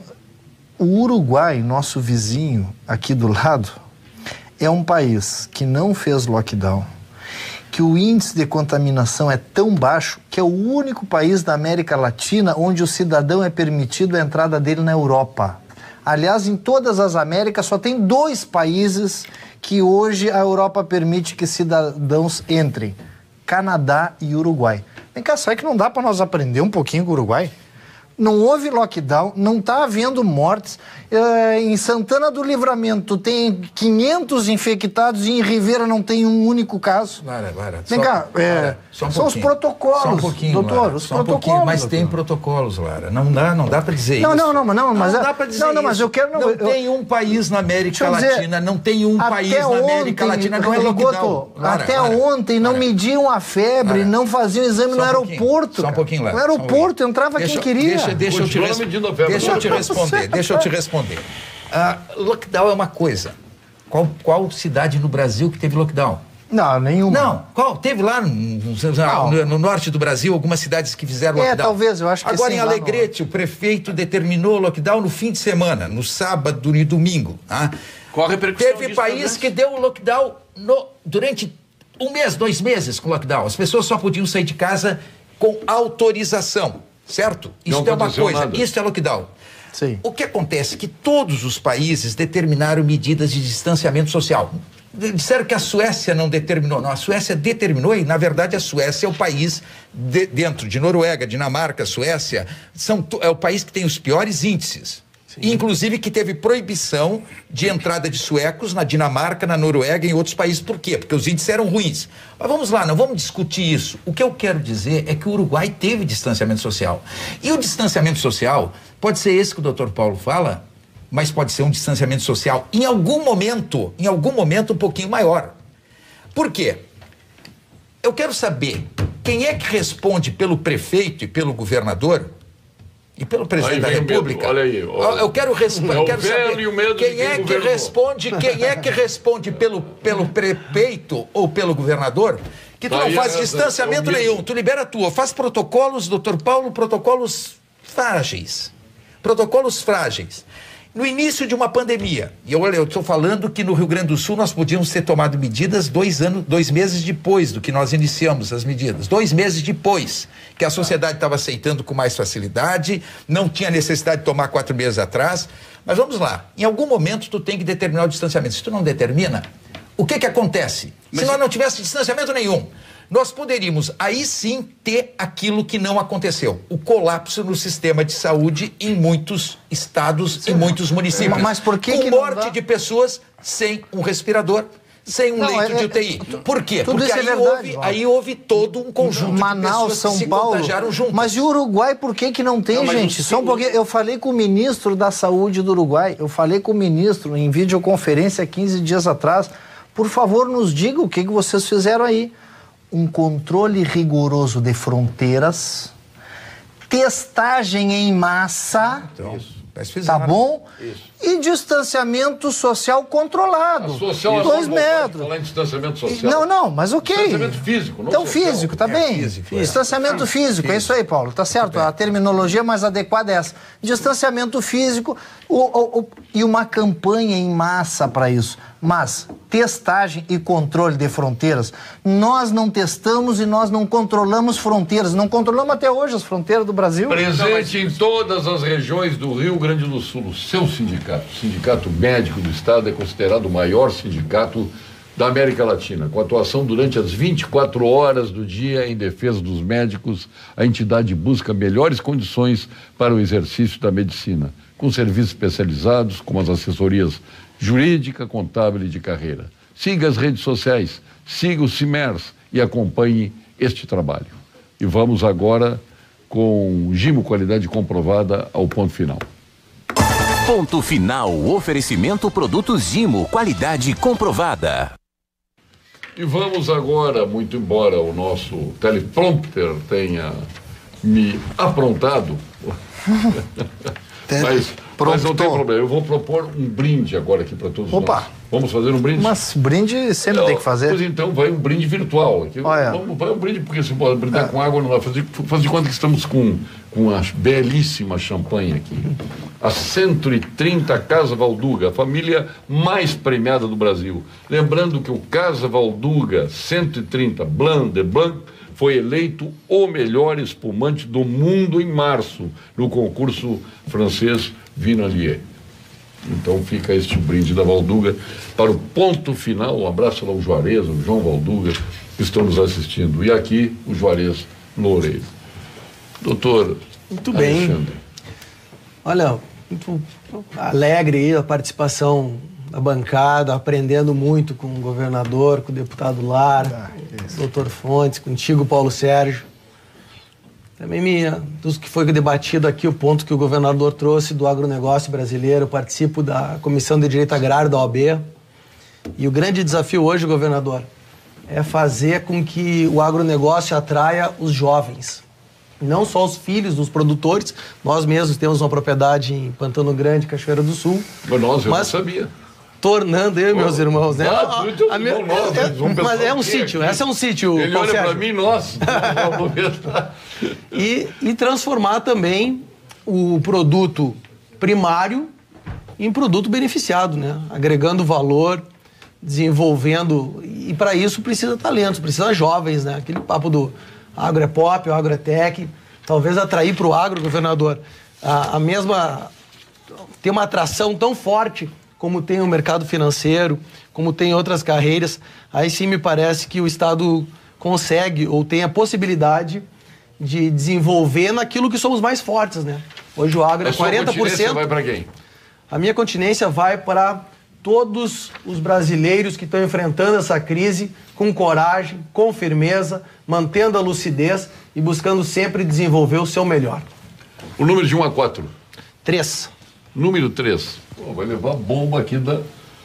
o Uruguai, nosso vizinho aqui do lado, é um país que não fez lockdown, que o índice de contaminação é tão baixo que é o único país da América Latina onde o cidadão é permitido a entrada dele na Europa. Aliás, em todas as Américas só tem dois países que hoje a Europa permite que cidadãos entrem: Canadá e Uruguai. Vem cá, será que não dá para nós aprender um pouquinho com o Uruguai? Não houve lockdown, não está havendo mortes. É, em Santana do Livramento tem quinhentos infectados e em Rivera não tem um único caso. Lara, Lara, Vem só, cá, é, Lara, só um são os protocolos, só um pouquinho, doutor, Lara, os só protocolos. Um pouquinho, mas doutor. tem protocolos, Lara. Não dá, não dá para dizer não, isso. Não, não, não, não, mas não, é, dá para dizer não, não, isso. mas eu quero não, não eu, tem um país na América Latina, dizer, não tem um país na América ontem, Latina não é lockdown. Lara, até Lara, ontem não Lara, mediam a febre, Lara, não faziam exame no um aeroporto. Só um pouquinho, Lara. No aeroporto entrava deixa, quem queria. Deixa, deixa eu te, res... deixa eu te responder. Deixa eu te responder. Uh, lockdown é uma coisa. Qual, qual cidade no Brasil que teve lockdown? Não, nenhuma. Não, qual? Teve lá no, no, no norte do Brasil algumas cidades que fizeram lockdown. É, talvez, eu acho que Agora sim, em Alegrete, no... o prefeito determinou lockdown no fim de semana, no sábado e domingo. Ah? Qual a repercussão Teve país que deu lockdown no, durante um mês, dois meses com lockdown. As pessoas só podiam sair de casa com autorização, certo? Isso é uma coisa, nada. Isso é lockdown. Sim. O que acontece é que todos os países determinaram medidas de distanciamento social. Disseram que a Suécia não determinou. Não, a Suécia determinou e, na verdade, a Suécia é o país de, dentro de Noruega, Dinamarca, Suécia, são, é o país que tem os piores índices. Sim. Inclusive que teve proibição de entrada de suecos na Dinamarca, na Noruega e em outros países. Por quê? Porque os índices eram ruins. Mas vamos lá, não vamos discutir isso. O que eu quero dizer é que o Uruguai teve distanciamento social. E o distanciamento social pode ser esse que o doutor Paulo fala, mas pode ser um distanciamento social em algum momento, em algum momento um pouquinho maior. Por quê? Eu quero saber quem é que responde pelo prefeito e pelo governador e pelo presidente aí da República. Medo, olha aí, olha. Eu quero, resp é eu quero saber quem, quem é que governou. responde, quem é que responde pelo, pelo prefeito ou pelo governador, que tu Tá, não faz é, distanciamento é nenhum, tu libera a tua, faz protocolos, doutor Paulo, protocolos frágeis. Protocolos frágeis. No início de uma pandemia, e olha, eu estou falando que no Rio Grande do Sul nós podíamos ter tomado medidas dois anos, dois meses depois do que nós iniciamos as medidas, dois meses depois, que a sociedade estava aceitando com mais facilidade, não tinha necessidade de tomar quatro meses atrás. Mas vamos lá, em algum momento tu tem que determinar o distanciamento. Se tu não determina, o que que acontece? Mas... Se nós não tivéssemos distanciamento nenhum, nós poderíamos aí sim ter aquilo que não aconteceu, o colapso no sistema de saúde em muitos estados e muitos municípios. Mas por que com que não morte dá? de pessoas sem um respirador, sem um Não, leito é- de U T I. Por quê? Tudo Porque isso é aí, verdade, houve, Walter. aí houve todo um conjunto Manaus, de pessoas São que se Paulo. contagiaram juntos. Mas e o Uruguai, por que que não tem, Não, mas gente? o Só um pouquinho. Eu falei com o ministro da Saúde do Uruguai, eu falei com o ministro em videoconferência quinze dias atrás. Por favor, nos diga o que que vocês fizeram aí. Um controle rigoroso de fronteiras, testagem em massa, Então, mas tá fizeram. bom? Isso. E distanciamento social controlado. A social Dois não pode metros. falar em distanciamento social. Não, não, mas ok. Distanciamento físico, não Então, social. físico, tá É, bem. físico, é. Distanciamento físico, é isso aí, Paulo. Tá certo, a terminologia mais adequada é essa. Distanciamento físico o, o, o, e uma campanha em massa para isso. Mas testagem e controle de fronteiras, nós não testamos e nós não controlamos fronteiras. Não controlamos até hoje as fronteiras do Brasil. Presente em todas as regiões do Rio Grande do Sul, o seu sindicato, o Sindicato Médico do Estado, é considerado o maior sindicato da América Latina, com atuação durante as vinte e quatro horas do dia em defesa dos médicos. A entidade busca melhores condições para o exercício da medicina, com serviços especializados, como as assessorias jurídica, contábil e de carreira. Siga as redes sociais, siga o CIMERS e acompanhe este trabalho. E vamos agora com Gimo, qualidade comprovada, ao ponto final. Ponto final. Oferecimento produtos Gimo, qualidade comprovada. E vamos agora, muito embora o nosso teleprompter tenha me aprontado, mas, mas não tem problema, eu vou propor um brinde agora aqui para todos Opa. nós. Vamos fazer um brinde? Mas brinde sempre Não, tem que fazer. Pois então, vai um brinde virtual. Aqui. Olha. Vamos, vai um brinde, porque se pode brindar é. com água, não vai fazer. Faz de conta que estamos com, com a belíssima champanhe aqui. A cento e trinta Casa Valduga, a família mais premiada do Brasil. Lembrando que o Casa Valduga cento e trinta Blanc de Blanc foi eleito o melhor espumante do mundo em março, no concurso francês Vinalier. Então fica este brinde da Valduga para o ponto final. Um abraço lá ao Juarez, ao João Valduga, que estão nos assistindo. E aqui o Juarez Loureiro. Doutor Muito bem. Alexandre. Olha, muito alegre aí a participação da bancada, aprendendo muito com o governador, com o deputado Lara, ah, com o doutor Fontes, contigo, Paulo Sérgio. Também me, dos que foi debatido aqui, o ponto que o governador trouxe do agronegócio brasileiro. Eu participo da Comissão de Direito Agrário da O A B. E o grande desafio hoje, governador, é fazer com que o agronegócio atraia os jovens. Não só os filhos dos produtores. Nós mesmos temos uma propriedade em Pantano Grande, Cachoeira do Sul. Mas nós, eu mas, não sabia. Tornando eu e meus irmãos, né? Ah, então, a, a minha, nós, é, um mas é um aqui, sítio, aqui. essa é um sítio. Ele Paulo olha para Sérgio. mim, nós. e, e transformar também o produto primário em produto beneficiado, né? Agregando valor, desenvolvendo. E para isso precisa talentos, precisa jovens, né? Aquele papo do agro é pop, o agro é tech. Talvez atrair para o agro, governador, a, a mesma. Ter uma atração tão forte como tem o mercado financeiro, como tem outras carreiras, aí sim me parece que o Estado consegue ou tem a possibilidade de desenvolver naquilo que somos mais fortes, né? Hoje o agro é quarenta por cento. A sua continência vai para quem? A minha continência vai para todos os brasileiros que estão enfrentando essa crise com coragem, com firmeza, mantendo a lucidez e buscando sempre desenvolver o seu melhor. O número de um a quatro? Três. Número três. Pô, vai levar a bomba aqui da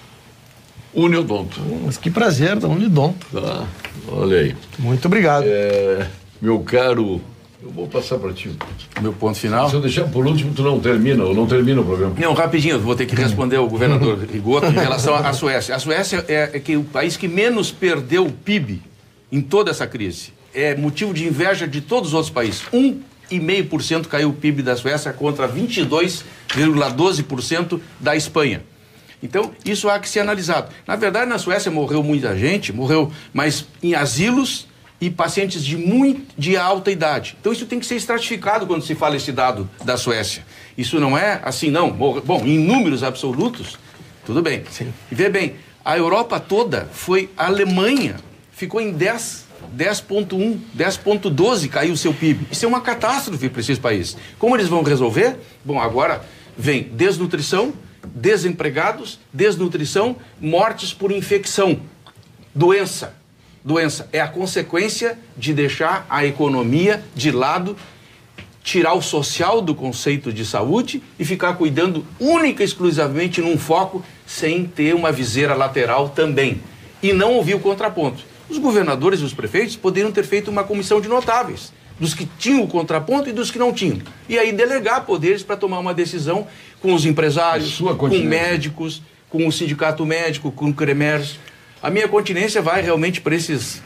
Uniodonto. Mas que prazer, da Uniodonto. Tá, olha aí. Muito obrigado. É, meu caro, eu vou passar para ti. Meu ponto final? Se eu deixar por último, tu não termina, ou não termina o programa. Não, rapidinho, eu vou ter que responder ao governador Rigoto em relação à Suécia. A Suécia é, é que o país que menos perdeu o P I B em toda essa crise. É motivo de inveja de todos os outros países. um vírgula cinco por cento caiu o P I B da Suécia contra vinte e dois vírgula doze por cento da Espanha. Então, isso há que ser analisado. Na verdade, na Suécia morreu muita gente, morreu, mas em asilos e pacientes de, muito, de alta idade. Então, isso tem que ser estratificado quando se fala esse dado da Suécia. Isso não é assim, não. Bom, em números absolutos, tudo bem. Sim. E vê bem, a Europa toda foi a Alemanha, ficou em dez vírgula um, dez vírgula doze caiu o seu P I B. Isso é uma catástrofe para esses países. Como eles vão resolver? Bom, agora vem desnutrição, desempregados, desnutrição, mortes por infecção, doença. Doença é a consequência de deixar a economia de lado, tirar o social do conceito de saúde e ficar cuidando única e exclusivamente num foco sem ter uma viseira lateral também. E não ouvir o contraponto. Os governadores e os prefeitos poderiam ter feito uma comissão de notáveis, dos que tinham o contraponto e dos que não tinham. E aí delegar poderes para tomar uma decisão com os empresários, com médicos, com o sindicato médico, com o CREMERS. A minha continência vai realmente para esses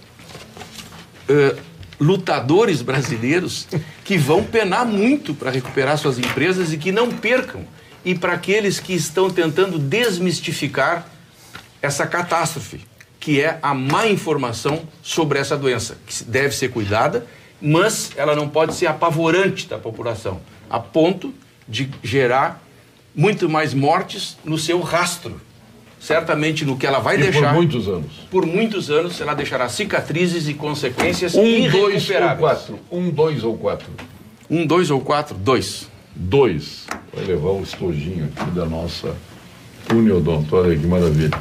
uh, lutadores brasileiros que vão penar muito para recuperar suas empresas e que não percam. E para aqueles que estão tentando desmistificar essa catástrofe, que é a má informação sobre essa doença, que deve ser cuidada, mas ela não pode ser apavorante da população, a ponto de gerar muito mais mortes no seu rastro. Certamente no que ela vai e deixar... por muitos anos. Por muitos anos, ela deixará cicatrizes e consequências um, irrecuperáveis. Dois ou quatro. Um, dois ou quatro. Um, dois ou quatro? Dois. Dois. Vai levar o estojinho aqui da nossa Uniodonto. Olha que maravilha.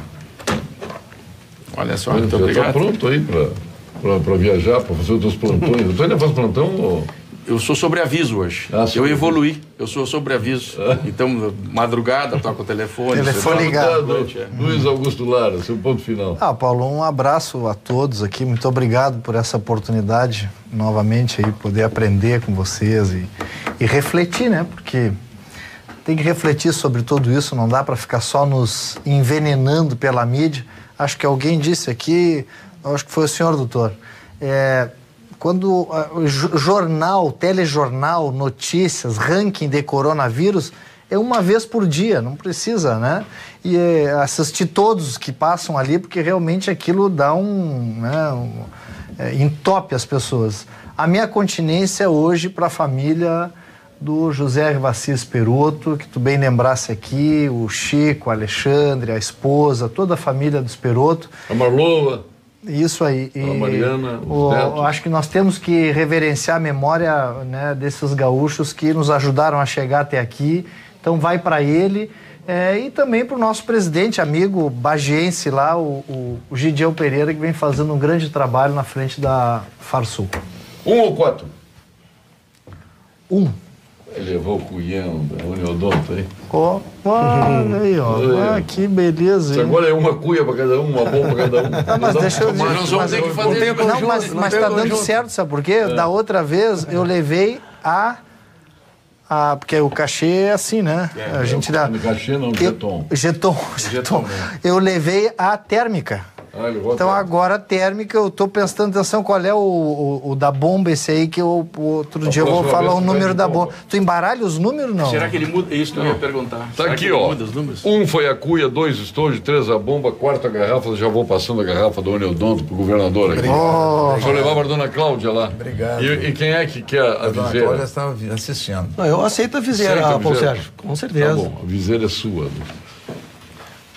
Olha só, Olha, muito já obrigado. Está pronto aí para viajar, para fazer os teus plantões. Tu ainda faz plantão? Ou... Eu sou sobreaviso hoje. Ah, eu evoluí, eu sou sobreaviso. Ah. Então, madrugada, toco o telefone. Telefone ligado. É. Luiz Augusto Lara, seu ponto final. Ah, Paulo, um abraço a todos aqui. Muito obrigado por essa oportunidade, novamente, aí, poder aprender com vocês e, e refletir, né? Porque tem que refletir sobre tudo isso, não dá para ficar só nos envenenando pela mídia. Acho que alguém disse aqui, acho que foi o senhor, doutor, é... Quando o jornal, telejornal, notícias, ranking de coronavírus, é uma vez por dia, não precisa, né? E é, assistir todos que passam ali, porque realmente aquilo dá um... Né, um é, entope as pessoas. A minha continência hoje para a família do José Rivassis Peroto, que tu bem lembrasse aqui, o Chico, o Alexandre, a esposa, toda a família dos Peroto. A Marloa. Isso aí. A Mariana, o, o, acho que nós temos que reverenciar a memória, né, desses gaúchos que nos ajudaram a chegar até aqui. Então vai para ele é, e também para o nosso presidente, amigo bagiense lá, o, o, o Gideão Pereira, que vem fazendo um grande trabalho na frente da Farsul. Um ou quatro? Um. Ele levou o cunhão da Uniodonto aí. Ó, oh, olha aí, ó. Ah, que beleza, hein? Agora é uma cuia para cada um, uma bomba para cada um. Ah, mas deixa eu dizer. Nós vamos ter que fazer. Não, mas, mas tá dando certo, sabe por quê? É. Da outra vez eu levei a. a porque o cachê é assim, né? É, a gente dá. No cachê não, jeton. Jeton, jeton. Eu levei a térmica. Ah, então agora a térmica, eu tô prestando atenção qual é o, o, o da bomba, esse aí que eu, o outro a dia eu vou falar o número da bomba. Tu embaralha os números, não? Será que ele muda? Isso que eu ia perguntar. Tá Será aqui, ó. Um foi a cuia, dois estojos, três a bomba, quarta garrafa, já vou passando a garrafa do Uniodonto pro governador aqui. Oh. Deixa eu levar para a dona Cláudia lá. Obrigado. E, e quem é que quer a, a dona viseira? Cláudia está assistindo. Não, eu aceito a viseira, Paulo Sérgio, com certeza. Tá bom, a viseira é sua.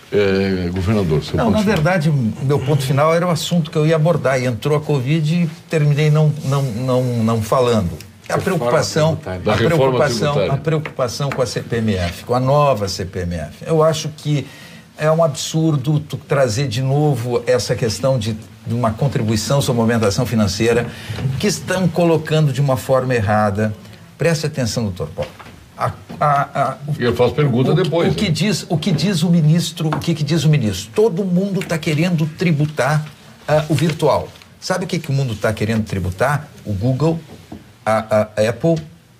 É, governador, seu Não, na verdade, meu ponto final era o assunto que eu ia abordar. E entrou a Covid e terminei não, não, não, não falando. A preocupação, a preocupação, a preocupação com a C P M F, com a nova C P M F. Eu acho que é um absurdo tu trazer de novo essa questão de, de uma contribuição sobre movimentação financeira que estão colocando de uma forma errada. Preste atenção, doutor Paulo. A, a, a, o, eu faço pergunta o, depois. O que, diz, o que diz o ministro, o que, que diz o ministro? Todo mundo está querendo tributar uh, o virtual. Sabe o que, que o mundo está querendo tributar? O Google, a, a Apple,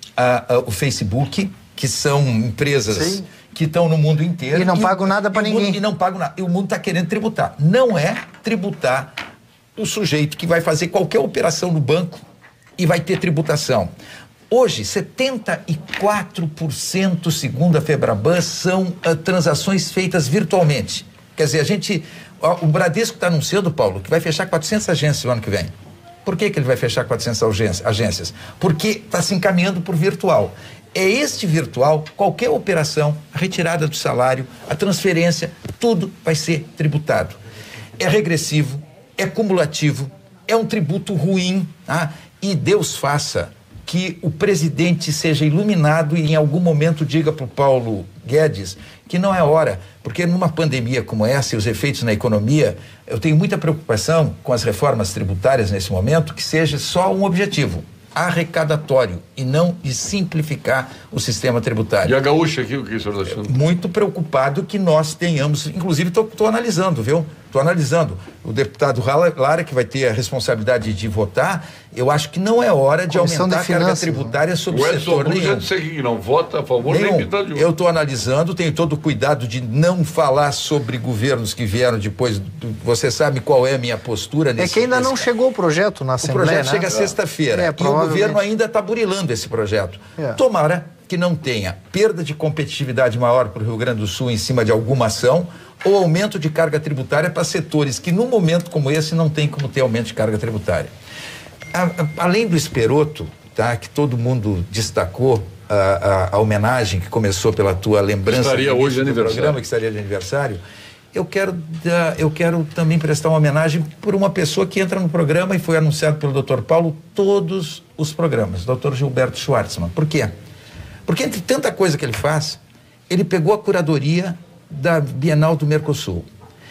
a, a, o Facebook, que são empresas Sim. que estão no mundo inteiro. E não pagam nada para ninguém. Mundo, e não pagam nada. E o mundo está querendo tributar. Não é tributar o sujeito que vai fazer qualquer operação no banco e vai ter tributação. Hoje, setenta e quatro por cento, segundo a Febraban, são uh, transações feitas virtualmente. Quer dizer, a gente... O, o Bradesco está anunciando, Paulo, que vai fechar quatrocentas agências no ano que vem. Por que, que ele vai fechar quatrocentas agências? Porque está se encaminhando por virtual. É este virtual, qualquer operação, a retirada do salário, a transferência, tudo vai ser tributado. É regressivo, é cumulativo, é um tributo ruim, tá? E Deus faça que o presidente seja iluminado e em algum momento diga para o Paulo Guedes que não é hora, porque numa pandemia como essa e os efeitos na economia, eu tenho muita preocupação com as reformas tributárias nesse momento, que seja só um objetivo, arrecadatório, e não de simplificar o sistema tributário. E a gaúcha aqui, o que o senhor está achando? Muito preocupado que nós tenhamos, inclusive estou analisando, viu? Estou analisando. O deputado Lara, que vai ter a responsabilidade de votar, eu acho que não é hora de Comissão aumentar de a carga tributária sobre o, o setor nenhum. Já disse aqui que não vota a favor nenhum. nem metade de... Eu estou analisando, tenho todo o cuidado de não falar sobre governos que vieram depois. Você sabe qual é a minha postura nesse... É que ainda nesse... não chegou o projeto na Assembleia, O projeto né? chega é. sexta-feira. É, e o governo ainda está burilando esse projeto. É. Tomara que não tenha perda de competitividade maior para o Rio Grande do Sul em cima de alguma ação, ou aumento de carga tributária para setores que, num momento como esse, não tem como ter aumento de carga tributária. A, a, além do Esperoto, tá, que todo mundo destacou, a, a, a homenagem que começou pela tua lembrança estaria hoje de aniversário. Programa, que estaria de aniversário, eu quero, dar, eu quero também prestar uma homenagem por uma pessoa que entra no programa e foi anunciado pelo doutor Paulo todos os programas, doutor Gilberto Schwartzman. Por quê? Porque entre tanta coisa que ele faz, ele pegou a curadoria da Bienal do Mercosul.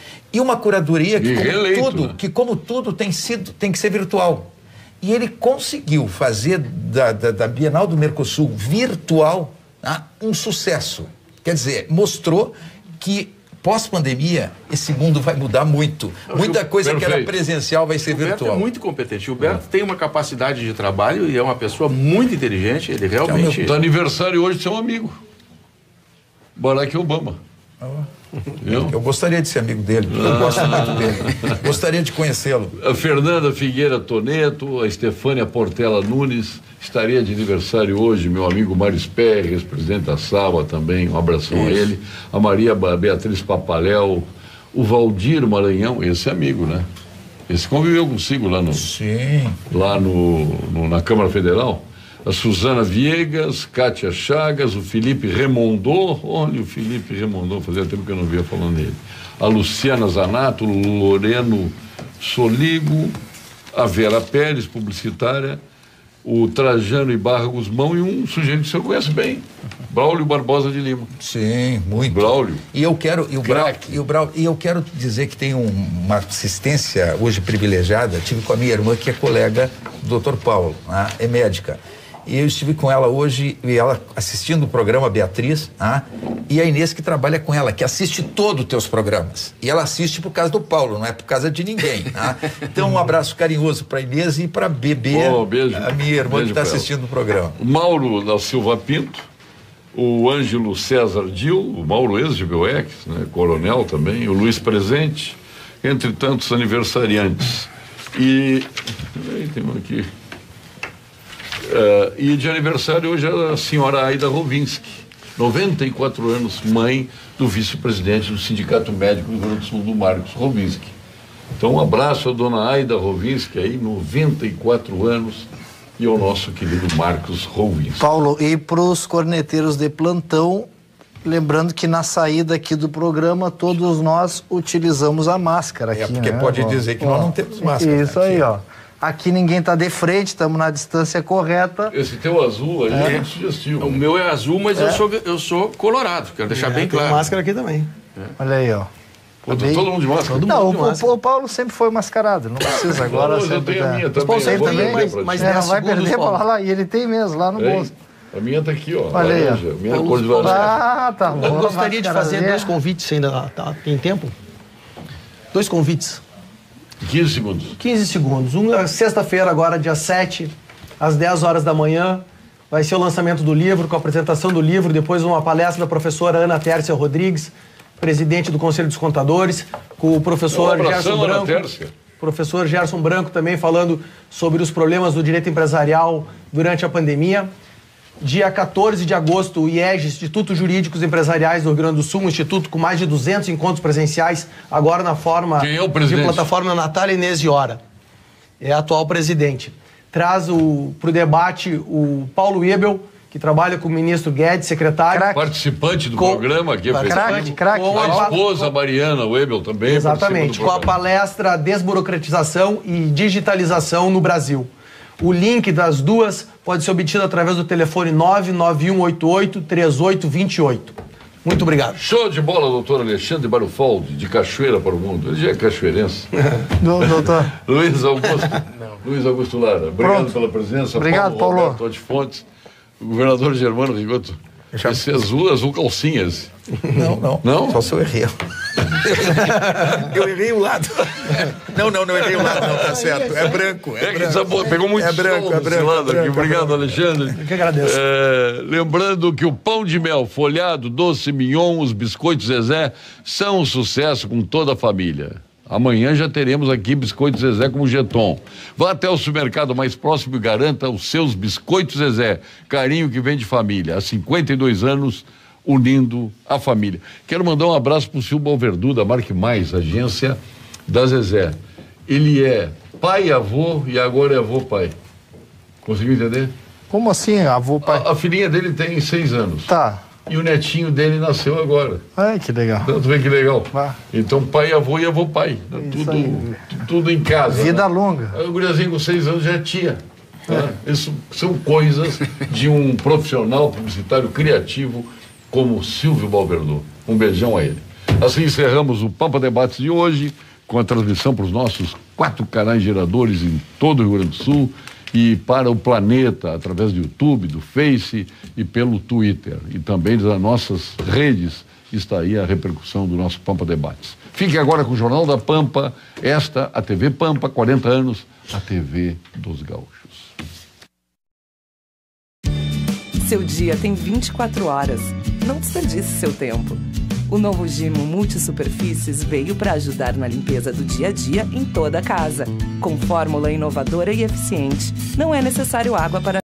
E uma curadoria que, como reeleito, tudo, né? que como tudo tem sido, tem que ser virtual. E ele conseguiu fazer da, da, da Bienal do Mercosul virtual, tá, um sucesso. Quer dizer, mostrou que pós-pandemia esse mundo vai mudar muito. Não, Muita coisa perfeito. que era presencial vai ser o Gilberto virtual. É muito competente. O Gilberto é. tem uma capacidade de trabalho e é uma pessoa muito inteligente. Ele realmente... Está aniversário hoje de seu amigo, Barack Obama. Eu? eu gostaria de ser amigo dele, eu ah. gosto muito dele, gostaria de conhecê-lo. A Fernanda Figueira Toneto, a Estefânia Portela Nunes, estaria de aniversário hoje, meu amigo Mário Pérez, presidente da Saba também, um abração Isso. a ele, a Maria Beatriz Papaléu, o Valdir Maranhão, esse amigo, né? Esse conviveu consigo lá no, Sim. lá no, no na Câmara Federal. A Suzana Viegas, Kátia Chagas, o Felipe Remondô, olha o Felipe Remondô, fazia tempo que eu não via falando nele. A Luciana Zanato, o Loreno Soligo, a Vera Pérez, publicitária, o Trajano Ibarra Guzmão e um sujeito que o senhor conhece bem, Braulio Barbosa de Lima. Sim, muito. Braulio. E eu quero, e o Braulio, e o Braulio, e eu quero dizer que tem um, uma assistência hoje privilegiada, tive com a minha irmã que é colega do doutor Paulo, né? É médica. E eu estive com ela hoje, e ela assistindo o programa Beatriz, ah, e a Inês que trabalha com ela, que assiste todos os teus programas. E ela assiste por causa do Paulo, não é por causa de ninguém. Ah. Então, um abraço carinhoso para a Inês e para a Bebê, oh, beijo. a minha irmã beijo que está assistindo o programa. O Mauro da Silva Pinto, o Ângelo César Dil, o Mauro ex-G B O X, né, coronel também, o Luiz Presente, entre tantos aniversariantes. E... Aí, tem um aqui... Uh, e de aniversário hoje a senhora Aida Rovinski, noventa e quatro anos, mãe do vice-presidente do Sindicato Médico do Rio Grande do Sul, do Marcos Rovinski. Então um abraço à dona Aida Rovinski aí, noventa e quatro anos, e ao nosso querido Marcos Rovinski. Paulo, e para os corneteiros de plantão, Lembrando que na saída aqui do programa, todos nós utilizamos a máscara aqui, É, porque né? pode Ó, dizer que ó, nós não temos máscara. Isso aí, ó. Aqui ninguém tá de frente, estamos na distância correta. Esse teu azul aí é, É. muito sugestivo. O meu é azul, mas É. eu, sou, eu sou colorado, quero deixar É, bem tem claro. máscara aqui também. Olha aí, ó. Pô, tá todo mundo de máscara? Todo Não, mundo de o, máscara. o Paulo sempre foi mascarado, não precisa agora. Não, mas eu sempre tenho a tá- minha Mas também, Paulo, eu sempre vou também, vender mas, pra mas ti. é, não dez vai segundos, perder, Paulo. para lá. E ele tem mesmo, lá no Hein? bolso. A minha tá aqui, ó. Olha aí, ó. laranja. Minha Paulo, cor de laranja. Ah, tá bom. Eu gostaria de fazer Mascarazinha. dois convites ainda. Tá, tem tempo? Dois convites. quinze segundos. quinze segundos. Um, é sexta-feira, agora, dia sete, às dez horas da manhã, vai ser o lançamento do livro, com a apresentação do livro, depois uma palestra da professora Ana Tércia Rodrigues, presidente do Conselho dos Contadores, com o professor Um abração, Gerson Ana Branco. Tércia. Professor Gerson Branco também falando sobre os problemas do direito empresarial durante a pandemia. Dia quatorze de agosto, o I E G, Instituto Jurídicos Empresariais do Rio Grande do Sul, um instituto com mais de duzentos encontros presenciais, agora na forma Quem é o de presidente? plataforma Natália Inês de Hora. É a atual presidente. Traz para o debate o Paulo Ebel, que trabalha com o ministro Guedes, secretário. Participante do Com- programa aqui, Craque, craque. Com a Com a- esposa Mariana Webel também. Exatamente, participa do com a programa. palestra Desburocratização e Digitalização no Brasil. O link das duas pode ser obtido através do telefone nove nove um oito oito três oito dois oito. Muito obrigado. Show de bola, doutor Alexandre Barufaldi, de Cachoeira para o Mundo. Ele já é cachoeirense. Doutor. Luiz Augusto. Luiz Augusto Lara. Obrigado Pronto. pela presença. Obrigado, Paulo. Paulo. Roberto Otti Fontes. O governador Germano Rigoto. Esse azul, azul calcinhas. Não, não. Não? Só se eu errei. Eu errei o lado. Não, não, não errei o lado, não, tá certo. É branco. É É que branco. desabou- pegou muito É branco, sol é desse branco, lado é branco, aqui. Obrigado, é branco. Alexandre. Eu que agradeço. É, lembrando que o pão de mel, folhado, doce, mignon, os biscoitos Zezé são um sucesso com toda a família. Amanhã já teremos aqui biscoitos Zezé com jeton. Vá até o supermercado mais próximo e garanta os seus biscoitos Zezé. Carinho que vem de família. Há cinquenta e dois anos, unindo a família. Quero mandar um abraço para o Silvio Alverdu, da Marque Mais, agência da Zezé. Ele é pai, avô e agora é avô, pai. Conseguiu entender? Como assim, avô, pai? A, a filhinha dele tem seis anos. Tá. E o netinho dele nasceu agora. Ai, que legal. Então, tu vê que legal. Vá. Então, pai, avô e avô, pai. Né? Tudo, aí. tu- tudo em casa. Vida né? longa. Aí o guriazinho com seis anos já é tia. Né? Isso são coisas de um profissional publicitário criativo como Silvio Balverdu. Um beijão a ele. Assim encerramos o Pampa Debates de hoje, com a transmissão para os nossos quatro canais geradores em todo o Rio Grande do Sul e para o planeta, através do YouTube, do Face e pelo Twitter. E também das nossas redes está aí a repercussão do nosso Pampa Debates. Fique agora com o Jornal da Pampa, esta, a T V Pampa, quarenta anos, a T V dos Gaúchos. Seu dia tem vinte e quatro horas. Não desperdice seu tempo. O novo Gimo Multisuperfícies veio para ajudar na limpeza do dia a dia em toda a casa. Com fórmula inovadora e eficiente, não é necessário água para